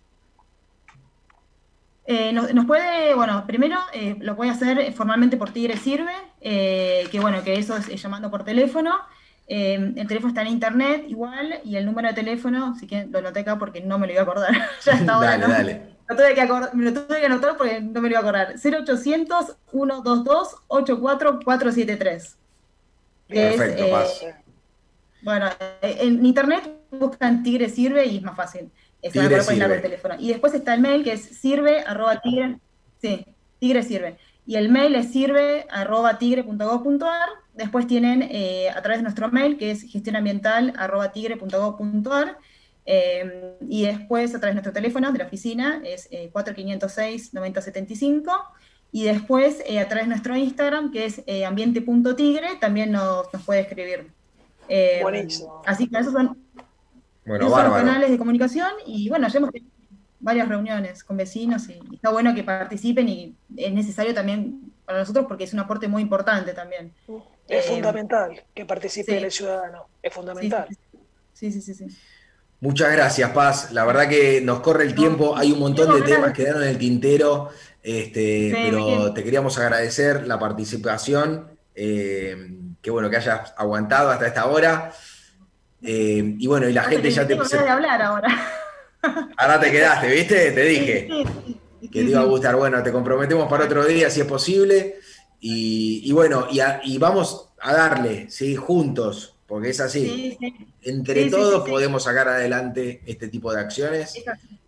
E: Eh, nos, nos puede, bueno, primero eh, lo puede hacer formalmente por Tigre Sirve, eh, que bueno, que eso es, eh, llamando por teléfono. Eh, el teléfono está en internet igual, y el número de teléfono, si quieren lo anoté acá porque no me lo iba a acordar, ya hasta ahora
B: Dale,
E: no.
B: dale.
E: Lo tuve que acordar- me lo tuve que anotar porque no me lo iba a acordar. cero ochocientos, uno dos dos, ocho cuatro cuatro siete tres. Que es,
B: Perfecto,
E: eh,
B: Paz.
E: bueno, eh, en internet buscan Tigre Sirve y es más fácil. Eh, se van a
B: Tigre
E: acordar por el largo del
B: Sirve.
E: teléfono. Y después está el mail que es sirve arroba tigre. Sí, Tigre Sirve. Y el mail es sirve arroba tigre punto gob punto ar. Después tienen eh, a través de nuestro mail que es gestionambiental arroba tigre punto gob punto ar. Eh, y después a través de nuestro teléfono de la oficina es eh, cuatro cinco cero seis, nueve cero siete cinco. Y después eh, a través de nuestro Instagram que es eh, ambiente punto tigre también nos, nos puede escribir. Eh,
C: Buenísimo.
E: Así que esos son,
B: Bueno,
E: esos son los
B: bárbaro.
E: canales de comunicación y bueno, ya hemos tenido varias reuniones con vecinos y, y está bueno que participen y es necesario también para nosotros porque es un aporte muy importante también.
C: Es
E: Eh,
C: fundamental que participe
E: sí.
C: el ciudadano. Es
E: Sí,
C: fundamental.
E: sí, sí, sí, sí.
B: Muchas gracias, Paz. La verdad que nos corre el tiempo. Hay un montón de temas que quedaron en el tintero, este,
E: Sí,
B: pero
E: bien.
B: te queríamos agradecer la participación. Eh, que bueno que hayas aguantado hasta esta hora. Eh, y bueno, y la
E: Vos
B: gente
E: tenés-
B: ya te.
E: tengo ganas de hablar ahora.
B: Ahora te quedaste, ¿viste? Te dije
E: Sí, sí, sí,
B: que
E: sí,
B: te iba a
E: sí.
B: gustar. Bueno, te comprometemos para otro día si es posible. Y, y bueno, y, a- y vamos a darle, ¿sí? Juntos, porque es así.
E: Sí, sí.
B: Entre
E: Sí, sí,
B: todos
E: sí, sí.
B: podemos sacar adelante este tipo de acciones.
E: Es así.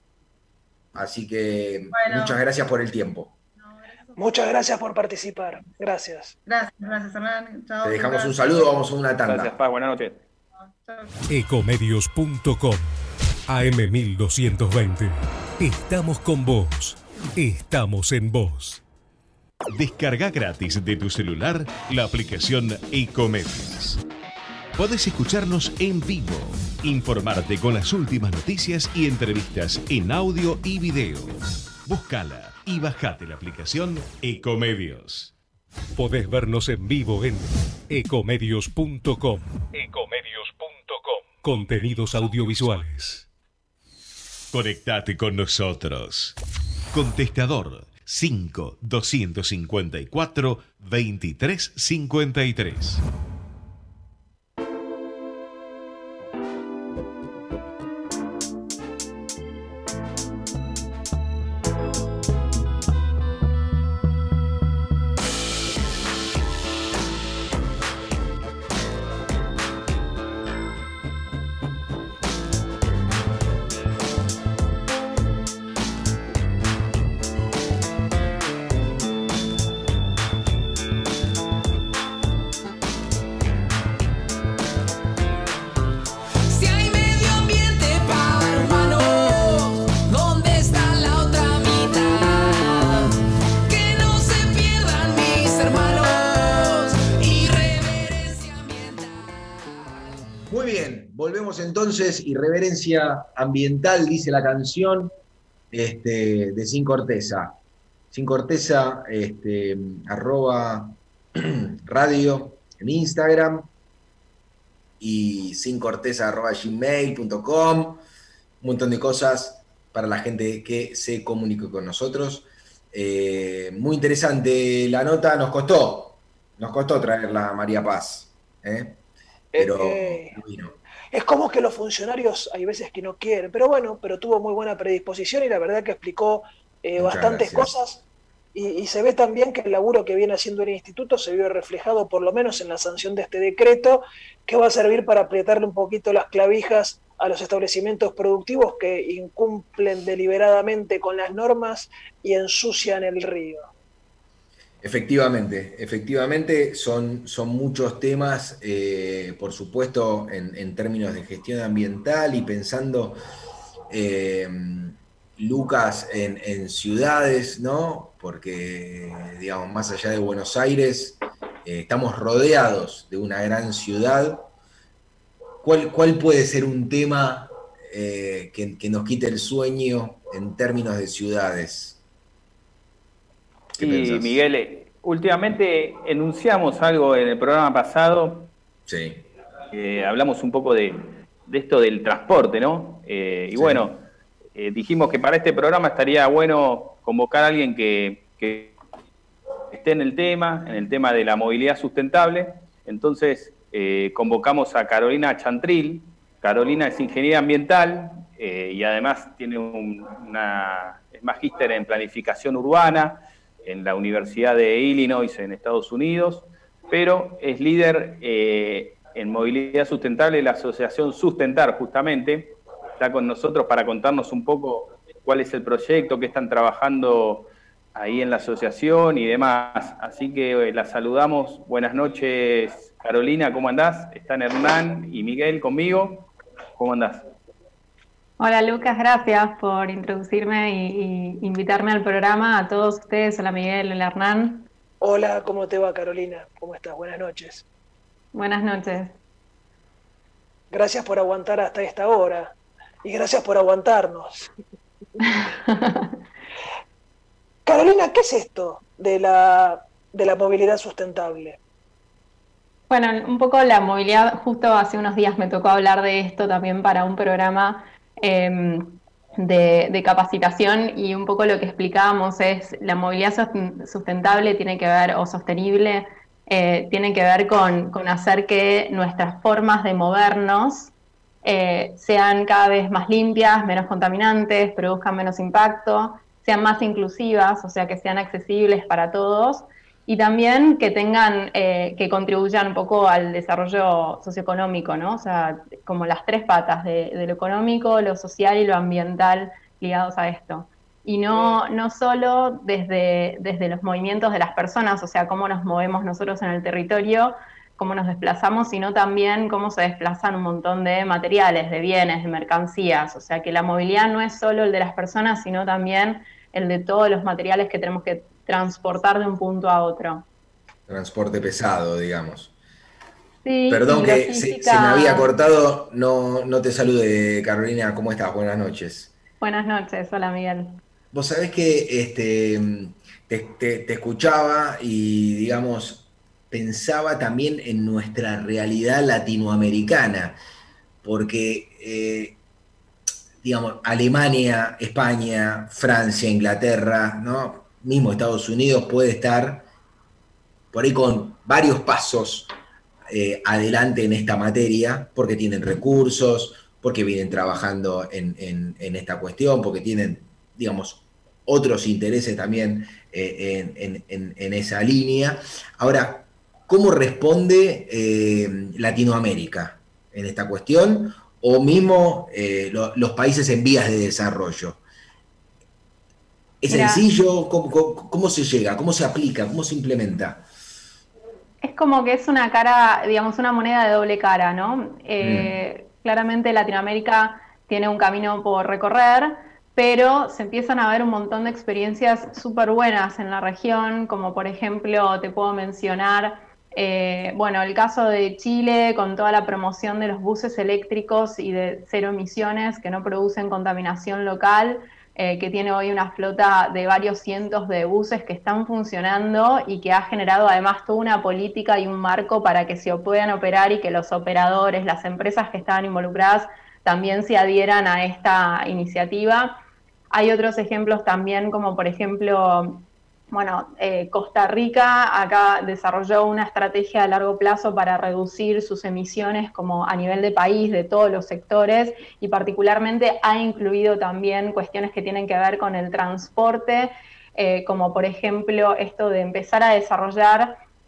B: Así que
E: Bueno.
B: muchas gracias por el tiempo.
E: No, gracias a vos.
C: Muchas gracias por participar. Gracias.
E: Gracias, gracias, Hernán. Chao,
B: Te dejamos
E: Lucas.
B: un saludo, vamos a una
D: Gracias,
B: tanda.
D: Paz, buenas noches.
E: Chao.
A: Ecomedios punto com A M mil doscientos veinte. Estamos con vos. Estamos en vos. Descarga gratis de tu celular la aplicación Ecomedios. Podés escucharnos en vivo, informarte con las últimas noticias y entrevistas en audio y video. Búscala y bajate la aplicación Ecomedios. Podés vernos en vivo en ecomedios punto com. ecomedios punto com. Contenidos audiovisuales. Conectate con nosotros. Contestador cinco doscientos cincuenta y cuatro veintitrés cincuenta y tres.
F: Si hay medio ambiente para humanos, ¿dónde está la otra mitad? Que no se pierdan mis hermanos, irreverencia ambiental.
B: Muy bien, volvemos entonces. Irreverencia ambiental, dice la canción este, de Sin Corteza. Sin Corteza, este, arroba radio en Instagram y sincorteza arroba gmail punto com. Un montón de cosas para la gente que se comunicó con nosotros. Eh, muy interesante la nota, nos costó, nos costó traerla a María Paz, ¿eh? Pero
C: Eh,
B: bueno,
C: Es como que los funcionarios hay veces que no quieren, pero bueno, pero tuvo muy buena predisposición y la verdad que explicó eh,
B: Muchas
C: bastantes
B: gracias.
C: cosas y, y se ve también que el laburo que viene haciendo el instituto se vio reflejado por lo menos en la sanción de este decreto que va a servir para apretarle un poquito las clavijas a los establecimientos productivos que incumplen deliberadamente con las normas y ensucian el río.
B: Efectivamente, efectivamente son, son muchos temas, eh, por supuesto, en, en términos de gestión ambiental y pensando, eh, Lucas, en, en ciudades, ¿no? Porque, digamos, más allá de Buenos Aires, eh, estamos rodeados de una gran ciudad. ¿Cuál, cuál puede ser un tema eh, que, que nos quite el sueño en términos de ciudades? ¿Qué
D: Y
B: pensás?
D: Miguel, eh, últimamente enunciamos algo en el programa pasado,
B: Sí.
D: eh, hablamos un poco de, de esto del transporte, ¿no? Eh, y
B: Sí.
D: bueno, eh, dijimos que para este programa estaría bueno convocar a alguien que, que esté en el tema, en el tema de la movilidad sustentable. Entonces, eh, convocamos a Carolina Chantril. Carolina es ingeniera ambiental eh, y además tiene un, una, es magíster en planificación urbana en la Universidad de Illinois en Estados Unidos, pero es líder eh, en movilidad sustentable de la asociación Sustentar, justamente. Está con nosotros para contarnos un poco cuál es el proyecto, qué están trabajando ahí en la asociación y demás. Así que eh, la saludamos. Buenas noches, Carolina, ¿cómo andás? Están Hernán y Miguel conmigo. ¿Cómo andás?
G: Hola Lucas, gracias por introducirme y, y invitarme al programa, a todos ustedes, hola Miguel, hola Hernán.
C: Hola, ¿cómo te va, Carolina? ¿Cómo estás? Buenas noches.
G: Buenas noches.
C: Gracias por aguantar hasta esta hora y gracias por aguantarnos. Carolina, ¿qué es esto de la, de la movilidad sustentable?
G: Bueno, un poco la movilidad, justo hace unos días me tocó hablar de esto también para un programa eh, de, de capacitación, y un poco lo que explicábamos es la movilidad sustentable tiene que ver, o sostenible, eh, tiene que ver con, con hacer que nuestras formas de movernos eh, sean cada vez más limpias, menos contaminantes, produzcan menos impacto, sean más inclusivas, o sea, que sean accesibles para todos, y también que tengan, eh, que contribuyan un poco al desarrollo socioeconómico, ¿no? O sea, como las tres patas de, de lo económico, lo social y lo ambiental ligados a esto. Y no, no solo desde, desde los movimientos de las personas, o sea, cómo nos movemos nosotros en el territorio, cómo nos desplazamos, sino también cómo se desplazan un montón de materiales, de bienes, de mercancías. O sea, que la movilidad no es solo el de las personas, sino también el de todos los materiales que tenemos que transportar de un punto a otro.
B: Transporte pesado, digamos.
G: Sí,
B: Perdón
G: y
B: que se,
G: logística.
B: se me había cortado, no, no te salude, Carolina, ¿cómo estás? Buenas noches.
G: Buenas noches, hola Miguel.
B: Vos sabés que este, te, te- te escuchaba y, digamos, pensaba también en nuestra realidad latinoamericana, porque, eh, digamos, Alemania, España, Francia, Inglaterra, ¿no? Mismo Estados Unidos puede estar por ahí con varios pasos eh, adelante en esta materia, porque tienen recursos, porque vienen trabajando en, en- en esta cuestión, porque tienen, digamos, otros intereses también eh, en, en- en- en esa línea. Ahora, ¿cómo responde eh, Latinoamérica en esta cuestión? O mismo eh, lo- los países en vías de desarrollo. ¿Es
G: Mira,
B: sencillo? ¿Cómo, cómo- cómo se llega? ¿Cómo se aplica? ¿Cómo se implementa?
G: es como que es una cara, digamos, una moneda de doble cara, ¿no?
B: Mm,
G: Eh, claramente Latinoamérica tiene un camino por recorrer, pero se empiezan a ver un montón de experiencias súper buenas en la región, como por ejemplo, te puedo mencionar, eh, bueno, el caso de Chile con toda la promoción de los buses eléctricos y de cero emisiones que no producen contaminación local, eh, que tiene hoy una flota de varios cientos de buses que están funcionando y que ha generado además toda una política y un marco para que se puedan operar y que los operadores, las empresas que estaban involucradas también se adhieran a esta iniciativa. Hay otros ejemplos también, como por ejemplo, bueno, eh, Costa Rica acá desarrolló una estrategia a largo plazo para reducir sus emisiones como a nivel de país, de todos los sectores, y particularmente ha incluido también cuestiones que tienen que ver con el transporte, eh, como por ejemplo esto de empezar a desarrollar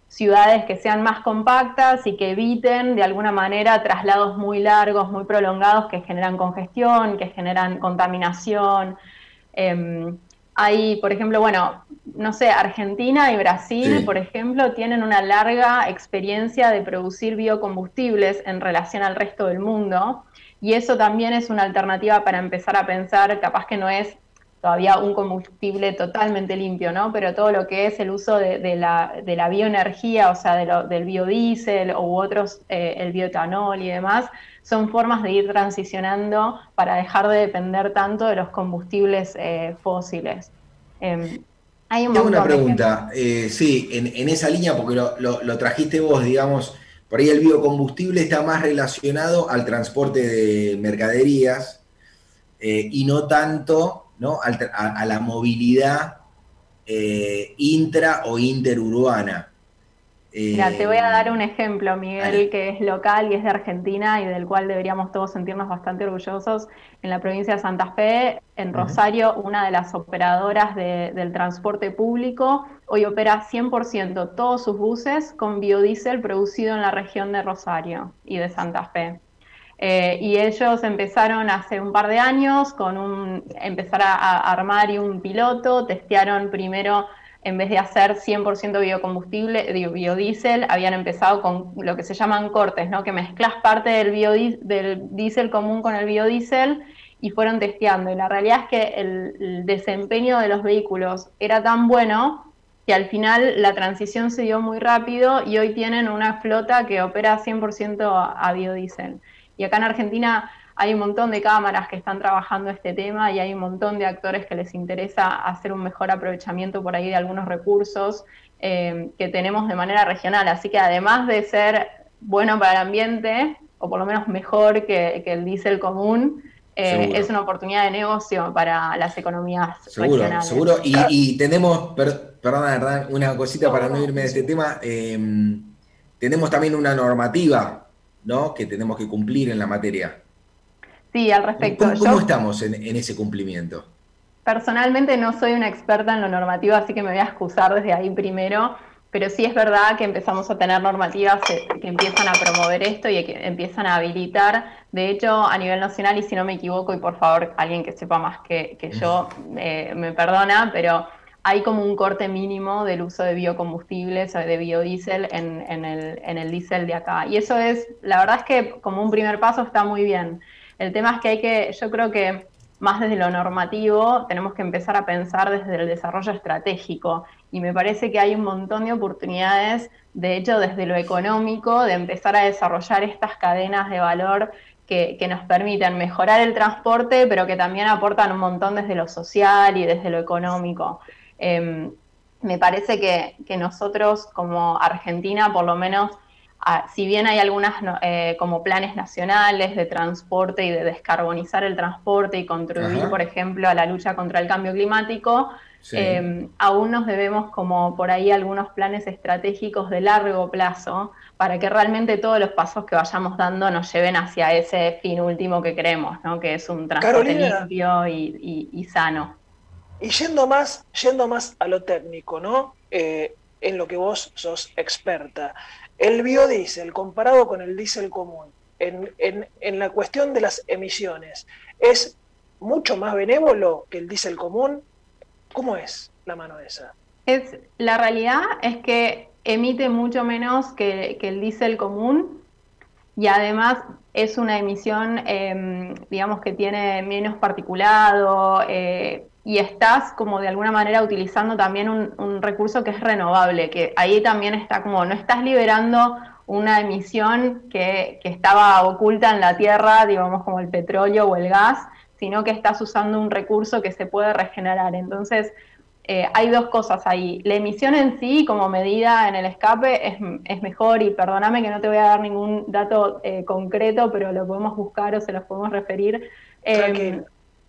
G: ciudades que sean más compactas y que eviten de alguna manera traslados muy largos, muy prolongados que generan congestión, que generan contaminación. Eh, hay, por ejemplo, bueno, no sé, Argentina y Brasil,
B: Sí.
G: por ejemplo, tienen una larga experiencia de producir biocombustibles en relación al resto del mundo, y eso también es una alternativa para empezar a pensar, capaz que no es todavía un combustible totalmente limpio, ¿no? Pero todo lo que es el uso de, de, la, de la bioenergía, o sea, de lo, del biodiesel u otros, eh, el bioetanol y demás, son formas de ir transicionando para dejar de depender tanto de los combustibles eh, fósiles. Eh, hay un
B: Tengo
G: montón
B: una
G: de ejemplos.
B: pregunta, eh, sí, en, en esa línea, porque lo, lo- lo trajiste vos, digamos, por ahí el biocombustible está más relacionado al transporte de mercaderías eh, y no tanto, ¿no? al tra- a, a la movilidad eh, intra o interurbana.
G: Mira, te voy a dar un
B: Eh,
G: ejemplo, Miguel,
B: Dale.
G: que es local y es de Argentina y del cual deberíamos todos sentirnos bastante orgullosos. En la provincia de Santa Fe, en
B: Ujú.
G: Rosario, una de las operadoras de- del transporte público hoy opera cien por ciento todos sus buses con biodiesel producido en la región de Rosario y de Santa Fe. Eh, y ellos empezaron hace un par de años con un, empezar a, a armar y un piloto, testearon primero, en vez de hacer cien por ciento biocombustible, digo, biodiesel, habían empezado con lo que se llaman cortes, ¿no? Que mezclas parte del, biodiesel, del diésel común con el biodiesel y fueron testeando. Y la realidad es que el, el desempeño de los vehículos era tan bueno que al final la transición se dio muy rápido y hoy tienen una flota que opera cien por ciento a, a biodiesel. Y acá en Argentina hay un montón de cámaras que están trabajando este tema y hay un montón de actores que les interesa hacer un mejor aprovechamiento por ahí de algunos recursos eh, que tenemos de manera regional. Así que además de ser bueno para el ambiente, o por lo menos mejor que, que el diésel común, eh, es
B: Seguro,
G: una oportunidad de negocio para las economías
B: seguro,
G: regionales.
B: seguro.
C: Ca-
B: Y, y tenemos, per- perdona, Hernán, una cosita
C: No,
B: para no
C: no,
B: irme de este
C: decime.
B: tema. Eh, tenemos también una normativa, ¿no? Que tenemos que cumplir en la materia.
G: Sí, al
B: ¿Cómo,
G: respecto.
B: cómo- cómo
G: Yo
B: estamos en, en ese cumplimiento?
G: personalmente no soy una experta en lo normativo, así que me voy a excusar desde ahí primero, pero sí es verdad que empezamos a tener normativas eh, que empiezan a promover esto y que empiezan a habilitar. De hecho, a nivel nacional, y si no me equivoco, y por favor, alguien que sepa más que, que yo eh, me perdona, pero hay como un corte mínimo del uso de biocombustibles o de biodiesel en, en el, en el diésel de acá. Y eso es, la verdad es que como un primer paso está muy bien. El tema es que hay que, yo creo que más desde lo normativo, tenemos que empezar a pensar desde el desarrollo estratégico. Y me parece que hay un montón de oportunidades, de hecho, desde lo económico, de empezar a desarrollar estas cadenas de valor que, que nos permiten mejorar el transporte, pero que también aportan un montón desde lo social y desde lo económico. Eh, me parece que, que nosotros, como Argentina, por lo menos, Ah, si bien hay algunas no, eh, como planes nacionales de transporte y de descarbonizar el transporte y contribuir, por
B: Ajá,
G: ejemplo, a la lucha contra el cambio climático,
B: sí.
G: eh, aún nos debemos como por ahí algunos planes estratégicos de largo plazo para que realmente todos los pasos que vayamos dando nos lleven hacia ese fin último que queremos, ¿no? Que es un transporte
C: Carolina,
G: limpio y, y, y sano.
C: y yendo más, yendo más a lo técnico, ¿no? Eh, en lo que vos sos experta. El biodiesel comparado con el diésel común, en, en, en la cuestión de las emisiones, ¿es mucho más benévolo que el diésel común? ¿Cómo es la mano esa?
G: Es, la realidad es que emite mucho menos que, que el diésel común. Y además es una emisión, eh, digamos, que tiene menos particulado eh, y estás como de alguna manera utilizando también un, un recurso que es renovable, que ahí también está como, no estás liberando una emisión que, que estaba oculta en la tierra, digamos, como el petróleo o el gas, sino que estás usando un recurso que se puede regenerar. Entonces, eh, hay dos cosas ahí. La emisión en sí, como medida en el escape, es, es mejor, y perdóname que no te voy a dar ningún dato eh, concreto, pero lo podemos buscar o se los podemos referir. Eh,
C: Tranquilo.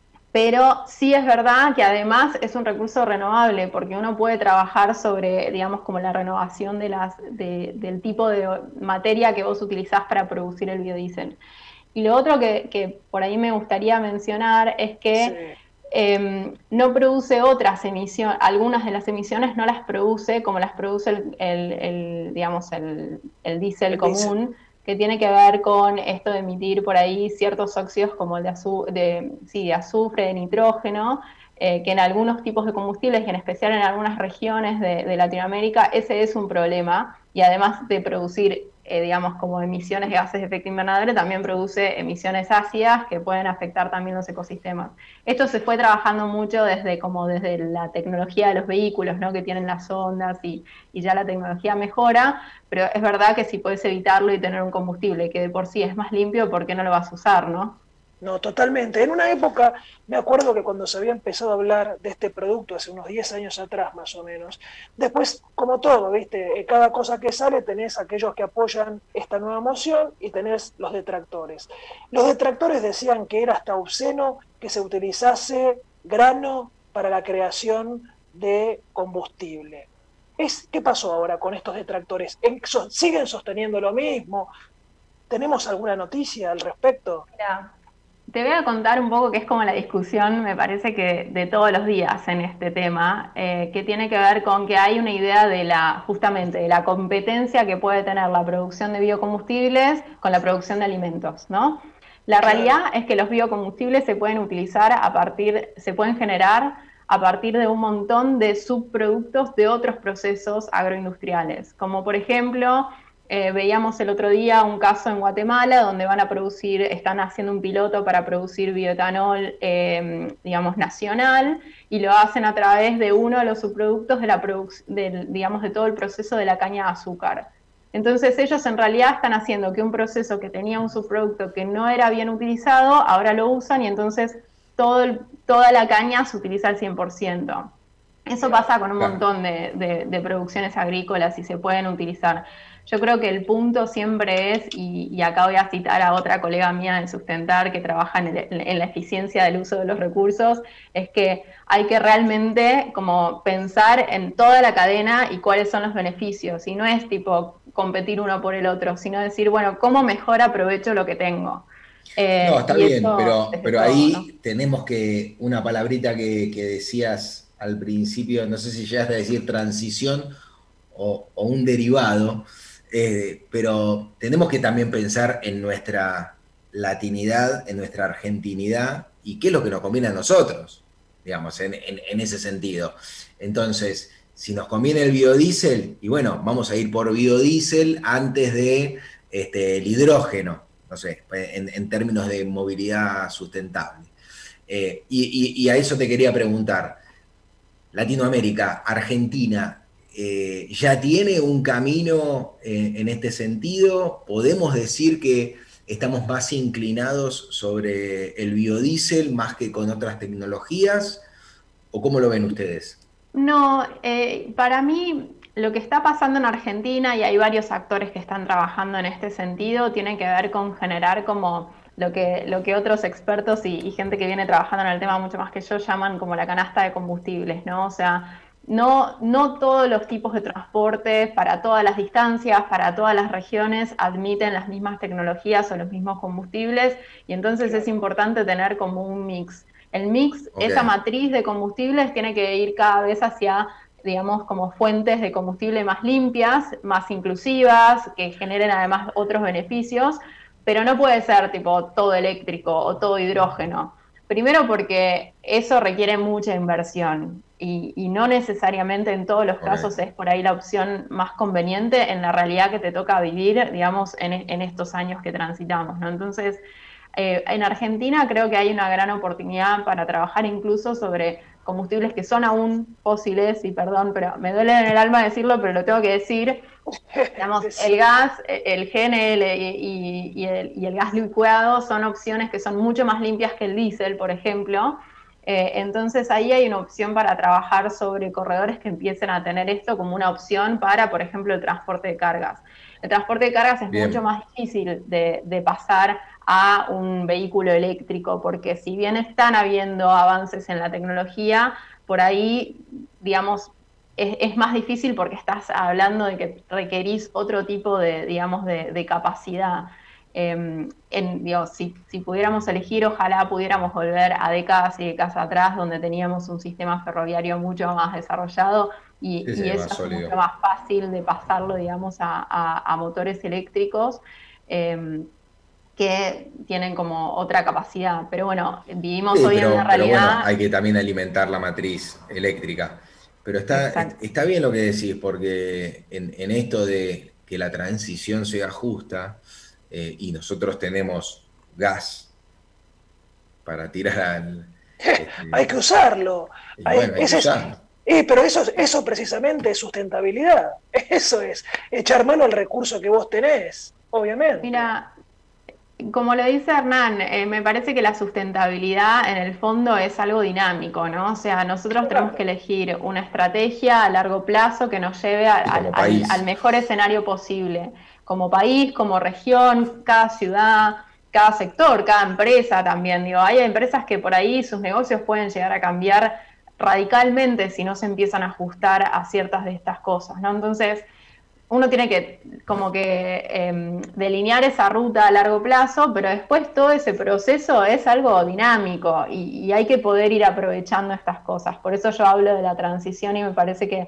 G: pero sí es verdad que además es un recurso renovable, porque uno puede trabajar sobre, digamos, como la renovación de las, de, del tipo de materia que vos utilizás para producir el biodiesel. Y lo otro que, que por ahí me gustaría mencionar es que
C: Sí.
G: eh, no produce otras emisiones, algunas de las emisiones no las produce como las produce el, el, el digamos, el, el diésel
C: El
G: común,
C: diésel.
G: que tiene que ver con esto de emitir por ahí ciertos óxidos como el de, azu de, sí, de azufre, de nitrógeno, eh, que en algunos tipos de combustibles y en especial en algunas regiones de, de Latinoamérica, ese es un problema, y además de producir, eh, digamos, como emisiones de gases de efecto invernadero, también produce emisiones ácidas que pueden afectar también los ecosistemas. Esto se fue trabajando mucho desde, como desde la tecnología de los vehículos, ¿no? Que tienen las ondas y, y ya la tecnología mejora, pero es verdad que si puedes evitarlo y tener un combustible que de por sí es más limpio, ¿por qué no lo vas a usar, no?
C: No, totalmente. En una época, me acuerdo que cuando se había empezado a hablar de este producto, hace unos diez años atrás más o menos, después, como todo, ¿viste? Cada cosa que sale tenés aquellos que apoyan esta nueva moción y tenés los detractores. Los detractores decían que era hasta obsceno que se utilizase grano para la creación de combustible. Es, ¿qué pasó ahora con estos detractores? ¿Siguen sosteniendo lo mismo? ¿Tenemos alguna noticia al respecto?
G: Mira, te voy a contar un poco que es como la discusión, me parece que de todos los días en este tema, eh, que tiene que ver con que hay una idea de la, justamente, de la competencia que puede tener la producción de biocombustibles con la producción de alimentos, ¿no? La realidad es que los biocombustibles se pueden utilizar a partir, se pueden generar a partir de un montón de subproductos de otros procesos agroindustriales, como por ejemplo, Eh, veíamos el otro día un caso en Guatemala donde van a producir, están haciendo un piloto para producir bioetanol, eh, digamos, nacional, y lo hacen a través de uno de los subproductos de la del, digamos, de todo el proceso de la caña de azúcar. Entonces ellos en realidad están haciendo que un proceso que tenía un subproducto que no era bien utilizado, ahora lo usan y entonces todo el, toda la caña se utiliza al cien por ciento. Eso pasa con un montón de, de, de producciones agrícolas y se pueden utilizar. Yo creo que el punto siempre es, y, y acá voy a citar a otra colega mía en Sustentar que trabaja en, el, en la eficiencia del uso de los recursos, es que hay que realmente como pensar en toda la cadena y cuáles son los beneficios, y no es tipo competir uno por el otro, sino decir, bueno, ¿cómo mejor aprovecho lo que tengo?
B: Eh, no, está bien, pero, pero
G: todo,
B: ahí
G: ¿no?
B: tenemos que, una palabrita que, que decías al principio, no sé si llegaste a decir transición o, o un derivado, eh, pero tenemos que también pensar en nuestra latinidad, en nuestra argentinidad, y qué es lo que nos conviene a nosotros, digamos, en, en, en ese sentido. Entonces, si nos conviene el biodiesel, y bueno, vamos a ir por biodiesel antes de este, el hidrógeno, no sé, en, en términos de movilidad sustentable. Eh, y, y, y a eso te quería preguntar, Latinoamérica, Argentina, eh, ¿ya tiene un camino eh, en este sentido? ¿Podemos decir que estamos más inclinados sobre el biodiesel más que con otras tecnologías? ¿O cómo lo ven ustedes?
G: No, eh, para mí lo que está pasando en Argentina, y hay varios actores que están trabajando en este sentido, tiene que ver con generar como lo que, lo que otros expertos y, y gente que viene trabajando en el tema mucho más que yo llaman como la canasta de combustibles, ¿no? O sea, no, no todos los tipos de transporte para todas las distancias, para todas las regiones admiten las mismas tecnologías o los mismos combustibles, y entonces es importante tener como un mix. El mix, okay. Esa matriz de combustibles tiene que ir cada vez hacia, digamos, como fuentes de combustible más limpias, más inclusivas, que generen además otros beneficios, pero no puede ser tipo todo eléctrico o todo hidrógeno. Primero porque eso requiere mucha inversión y, y no necesariamente en todos los okay. casos es por ahí la opción más conveniente en la realidad que te toca vivir, digamos, en, en estos años que transitamos, ¿no? Entonces, Eh, en Argentina creo que hay una gran oportunidad para trabajar incluso sobre combustibles que son aún fósiles, y perdón, pero me duele en el alma decirlo, pero lo tengo que decir. Digamos, el gas, el G N L y, y, y, el, y el gas licuado son opciones que son mucho más limpias que el diésel, por ejemplo. Eh, entonces ahí hay una opción para trabajar sobre corredores que empiecen a tener esto como una opción para, por ejemplo, el transporte de cargas. El transporte de cargas es Bien. mucho más difícil de, de pasar a un vehículo eléctrico, porque si bien están habiendo avances en la tecnología, por ahí, digamos, es, es más difícil porque estás hablando de que requerís otro tipo de, digamos, de, de capacidad. Eh, en, digo, si, si pudiéramos elegir, ojalá pudiéramos volver a décadas y décadas atrás, donde teníamos un sistema ferroviario mucho más desarrollado y,
B: Sí, sí,
G: y eso
B: más
G: es
B: sólido.
G: mucho más fácil de pasarlo, digamos, a, a, a motores eléctricos. Eh, que tienen como otra capacidad. Pero bueno, vivimos
B: Sí,
G: hoy en una
B: pero, pero
G: realidad...
B: bueno, hay que también alimentar la matriz eléctrica. Pero está, est-
G: Exacto.
B: está bien lo que decís, porque en, en esto de que la transición sea justa, eh, y nosotros tenemos gas para tirar al...
C: Hay que
B: este,
C: usarlo.
B: y
C: Hay-
B: bueno, hay que
C: ese es,
B: usarlo.
C: eh, pero eso, eso precisamente es sustentabilidad. Eso es echar mano al recurso que vos tenés, obviamente.
G: Mira, como lo dice Hernán, eh, me parece que la sustentabilidad en el fondo es algo dinámico, ¿no? O sea, nosotros tenemos que elegir una estrategia a largo plazo que nos lleve a-
B: Y
G: al,
B: como
G: al-
B: país.
G: al mejor escenario posible, como país, como región, cada ciudad, cada sector, cada empresa también. Digo, hay empresas que por ahí sus negocios pueden llegar a cambiar radicalmente si no se empiezan a ajustar a ciertas de estas cosas, ¿no? Entonces, uno tiene que como que eh, delinear esa ruta a largo plazo, pero después todo ese proceso es algo dinámico y, y hay que poder ir aprovechando estas cosas. Por eso yo hablo de la transición y me parece que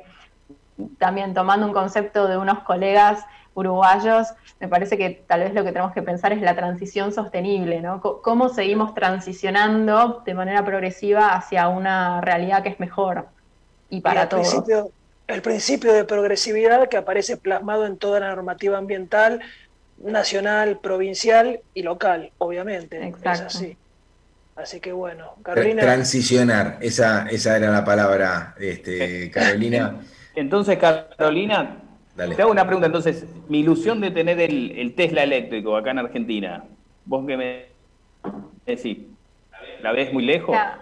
G: también tomando un concepto de unos colegas uruguayos, me parece que tal vez lo que tenemos que pensar es la transición sostenible, ¿no? C- cómo seguimos transicionando de manera progresiva hacia una realidad que es mejor y
C: Y
G: para
C: el
G: todos.
C: principio, el principio de progresividad que aparece plasmado en toda la normativa ambiental, nacional, provincial y local, obviamente. Es
G: Exacto.
C: así. Así que bueno,
B: Tra-
C: Carolina,
B: Transicionar, esa, esa era la palabra, este, Carolina.
D: Entonces, Carolina,
B: Dale.
D: te hago una pregunta. Entonces, mi ilusión de tener el, el Tesla eléctrico acá en Argentina, ¿vos qué me decís? ¿La ves muy lejos?
G: Ya.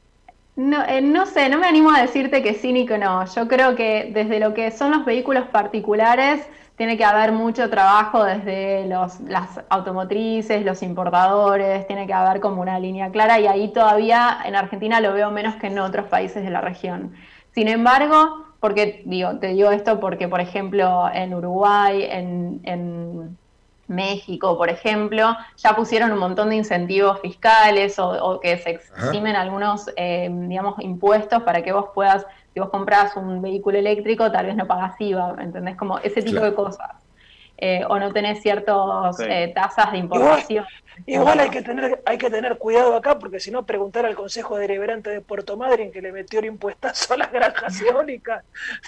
G: No, eh, no sé, no me animo a decirte que sí ni que no. Yo creo que desde lo que son los vehículos particulares tiene que haber mucho trabajo desde los, las automotrices, los importadores, tiene que haber como una línea clara y ahí todavía en Argentina lo veo menos que en otros países de la región. Sin embargo, porque digo, te digo esto porque, por ejemplo, en Uruguay, en, en México, por ejemplo, ya pusieron un montón de incentivos fiscales o, o que se
B: Ajá.
G: eximen algunos, eh, digamos, impuestos para que vos puedas, si vos compras un vehículo eléctrico, tal vez no pagás I V A, ¿entendés? Como ese tipo
B: Claro.
G: de cosas. Eh, o no tenés ciertas
D: Sí.
G: eh, tasas de
C: igual,
G: importación.
C: igual hay que tener, hay que tener cuidado acá, porque si no preguntar al Consejo Deliberante de Puerto Madryn que le metió el impuestazo a las granjas eólicas.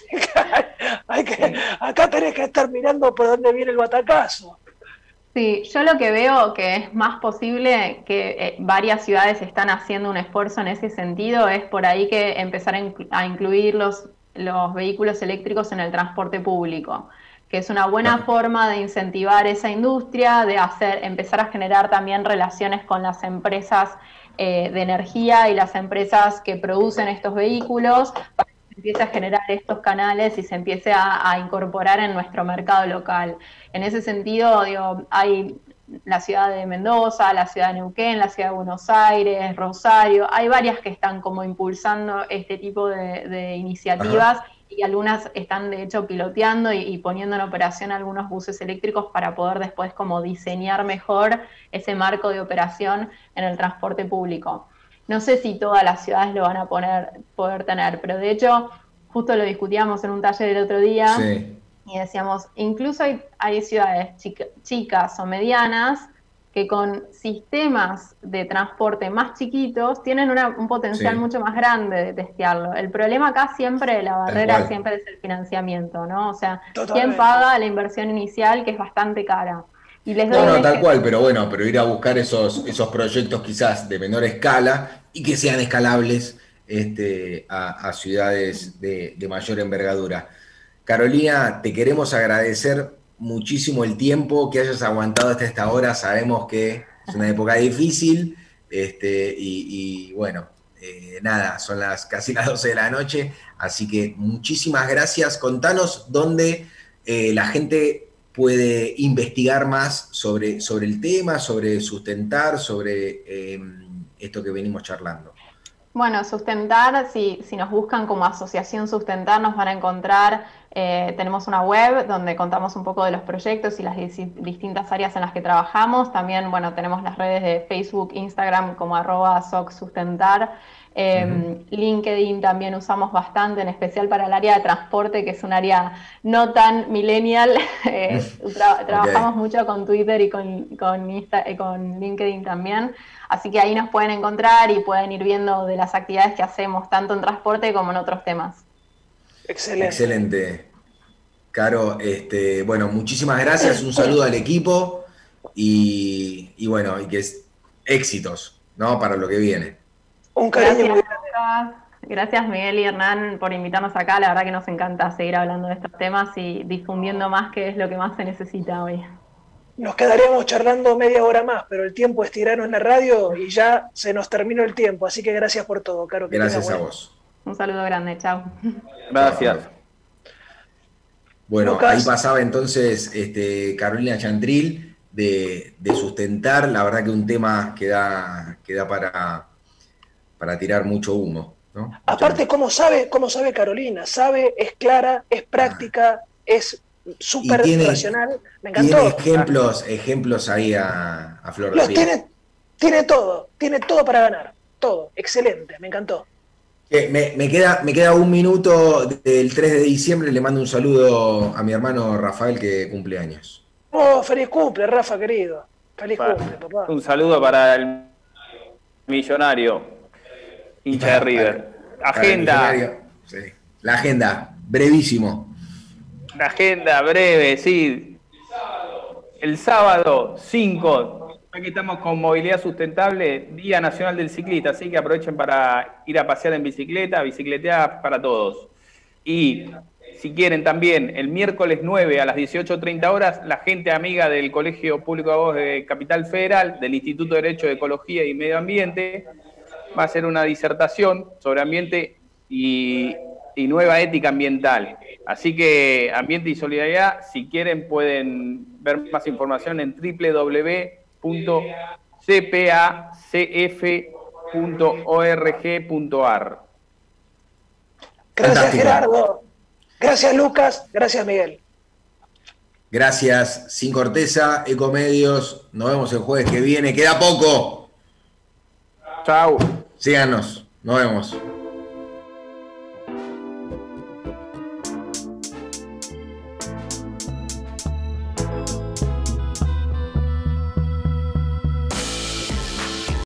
C: Hay que, acá tenés que estar mirando por dónde viene el batacazo.
G: Sí, yo lo que veo que es más posible que eh, varias ciudades están haciendo un esfuerzo en ese sentido es por ahí que empezar a, inclu- a incluir los, los vehículos eléctricos en el transporte público, que es una buena
B: Claro.
G: forma de incentivar esa industria, de hacer, empezar a generar también relaciones con las empresas eh, de energía y las empresas que producen estos vehículos para que se empiece a generar estos canales y se empiece a, a incorporar en nuestro mercado local. En ese sentido, digo, hay la ciudad de Mendoza, la ciudad de Neuquén, la ciudad de Buenos Aires, Rosario, hay varias que están como impulsando este tipo de, de iniciativas. Ajá. Y algunas están de hecho piloteando y, y poniendo en operación algunos buses eléctricos para poder después como diseñar mejor ese marco de operación en el transporte público. No sé si todas las ciudades lo van a poner, poder tener, pero de hecho justo lo discutíamos en un taller el otro día.
B: Sí.
G: Y decíamos, incluso hay, hay ciudades chica, chicas o medianas que con sistemas de transporte más chiquitos tienen una, un potencial
B: Sí.
G: mucho más grande de testearlo. El problema acá siempre, la barrera siempre es el financiamiento, ¿no? O sea,
C: Totalmente.
G: ¿quién paga la inversión inicial que es bastante cara? Y les doy
B: No,
G: un
B: no, tal
G: ejemplo.
B: cual, pero bueno, pero ir a buscar esos, esos proyectos quizás de menor escala y que sean escalables este, a, a ciudades de, de mayor envergadura. Carolina, te queremos agradecer muchísimo el tiempo que hayas aguantado hasta esta hora. Sabemos que es una época difícil, este, y, y bueno, eh, nada, son las casi las doce de la noche, así que muchísimas gracias. Contanos dónde eh, la gente puede investigar más sobre, sobre el tema, sobre sustentar, sobre eh, esto que venimos charlando.
G: Bueno, Sustentar, si, si nos buscan como Asociación Sustentar, nos van a encontrar Eh, tenemos una web donde contamos un poco de los proyectos y las dis- distintas áreas en las que trabajamos. También, bueno, tenemos las redes de Facebook, Instagram como arroba socsustentar. Eh, uh-huh. LinkedIn también usamos bastante, en especial para el área de transporte, que es un área no tan millennial. eh, tra- trabajamos okay. mucho con Twitter y con, con, Insta- eh, con LinkedIn también. Así que ahí nos pueden encontrar y pueden ir viendo de las actividades que hacemos, tanto en transporte como en otros temas.
B: Excelente. Excelente. Caro, este, bueno, muchísimas gracias, un saludo al equipo y, y bueno, y que es éxitos, ¿no? Para lo que viene.
C: Un cariño.
G: Gracias, gracias Miguel y Hernán por invitarnos acá, la verdad que nos encanta seguir hablando de estos temas y difundiendo más, que es lo que más se necesita hoy.
C: Nos quedaríamos charlando media hora más, pero el tiempo es tirano en la radio y ya se nos terminó el tiempo, así que gracias por todo, Caro.
B: Gracias a vos.
G: Un saludo grande, chao.
D: Gracias.
B: Bueno,
C: Lucas.
B: Ahí pasaba entonces este, Carolina Chantril de, de sustentar, la verdad que un tema que da, que da para, para tirar mucho humo, ¿no?
C: Aparte, ¿cómo sabe, cómo sabe Carolina? Sabe, es clara, es práctica, ah. es súper racional. Me encantó.
B: Tiene ejemplos, ah. ejemplos ahí a, a flor de piel.
C: Tiene, tiene todo, tiene todo para ganar, todo, excelente, me encantó.
B: Eh, me, me, queda, me queda un minuto del tres de diciembre, le mando un saludo a mi hermano Rafael que cumple años.
C: Oh, feliz cumple, Rafa, querido. Feliz
D: para,
C: cumple, papá.
D: Un saludo para el millonario, hincha para, de River.
B: Para,
D: agenda.
B: Para sí. La agenda, brevísimo.
D: La agenda, breve, sí. El sábado cinco, aquí estamos con Movilidad Sustentable, Día Nacional del Ciclista, así que aprovechen para ir a pasear en bicicleta, bicicletear para todos. Y si quieren también, el miércoles nueve a las dieciocho treinta horas, la gente amiga del Colegio Público de Abogados de Capital Federal, del Instituto de Derecho de Ecología y Medio Ambiente, va a hacer una disertación sobre ambiente y, y nueva ética ambiental. Así que Ambiente y Solidaridad, si quieren pueden ver más información en doble u doble u doble u punto c p a c f punto org punto a r.
C: Gracias,
B: Fantástico.
C: Gerardo. Gracias, Lucas. Gracias, Miguel.
B: Gracias, Sin Corteza, Ecomedios. Nos vemos el jueves que viene. Queda poco.
D: Chau.
B: Síganos. Nos vemos.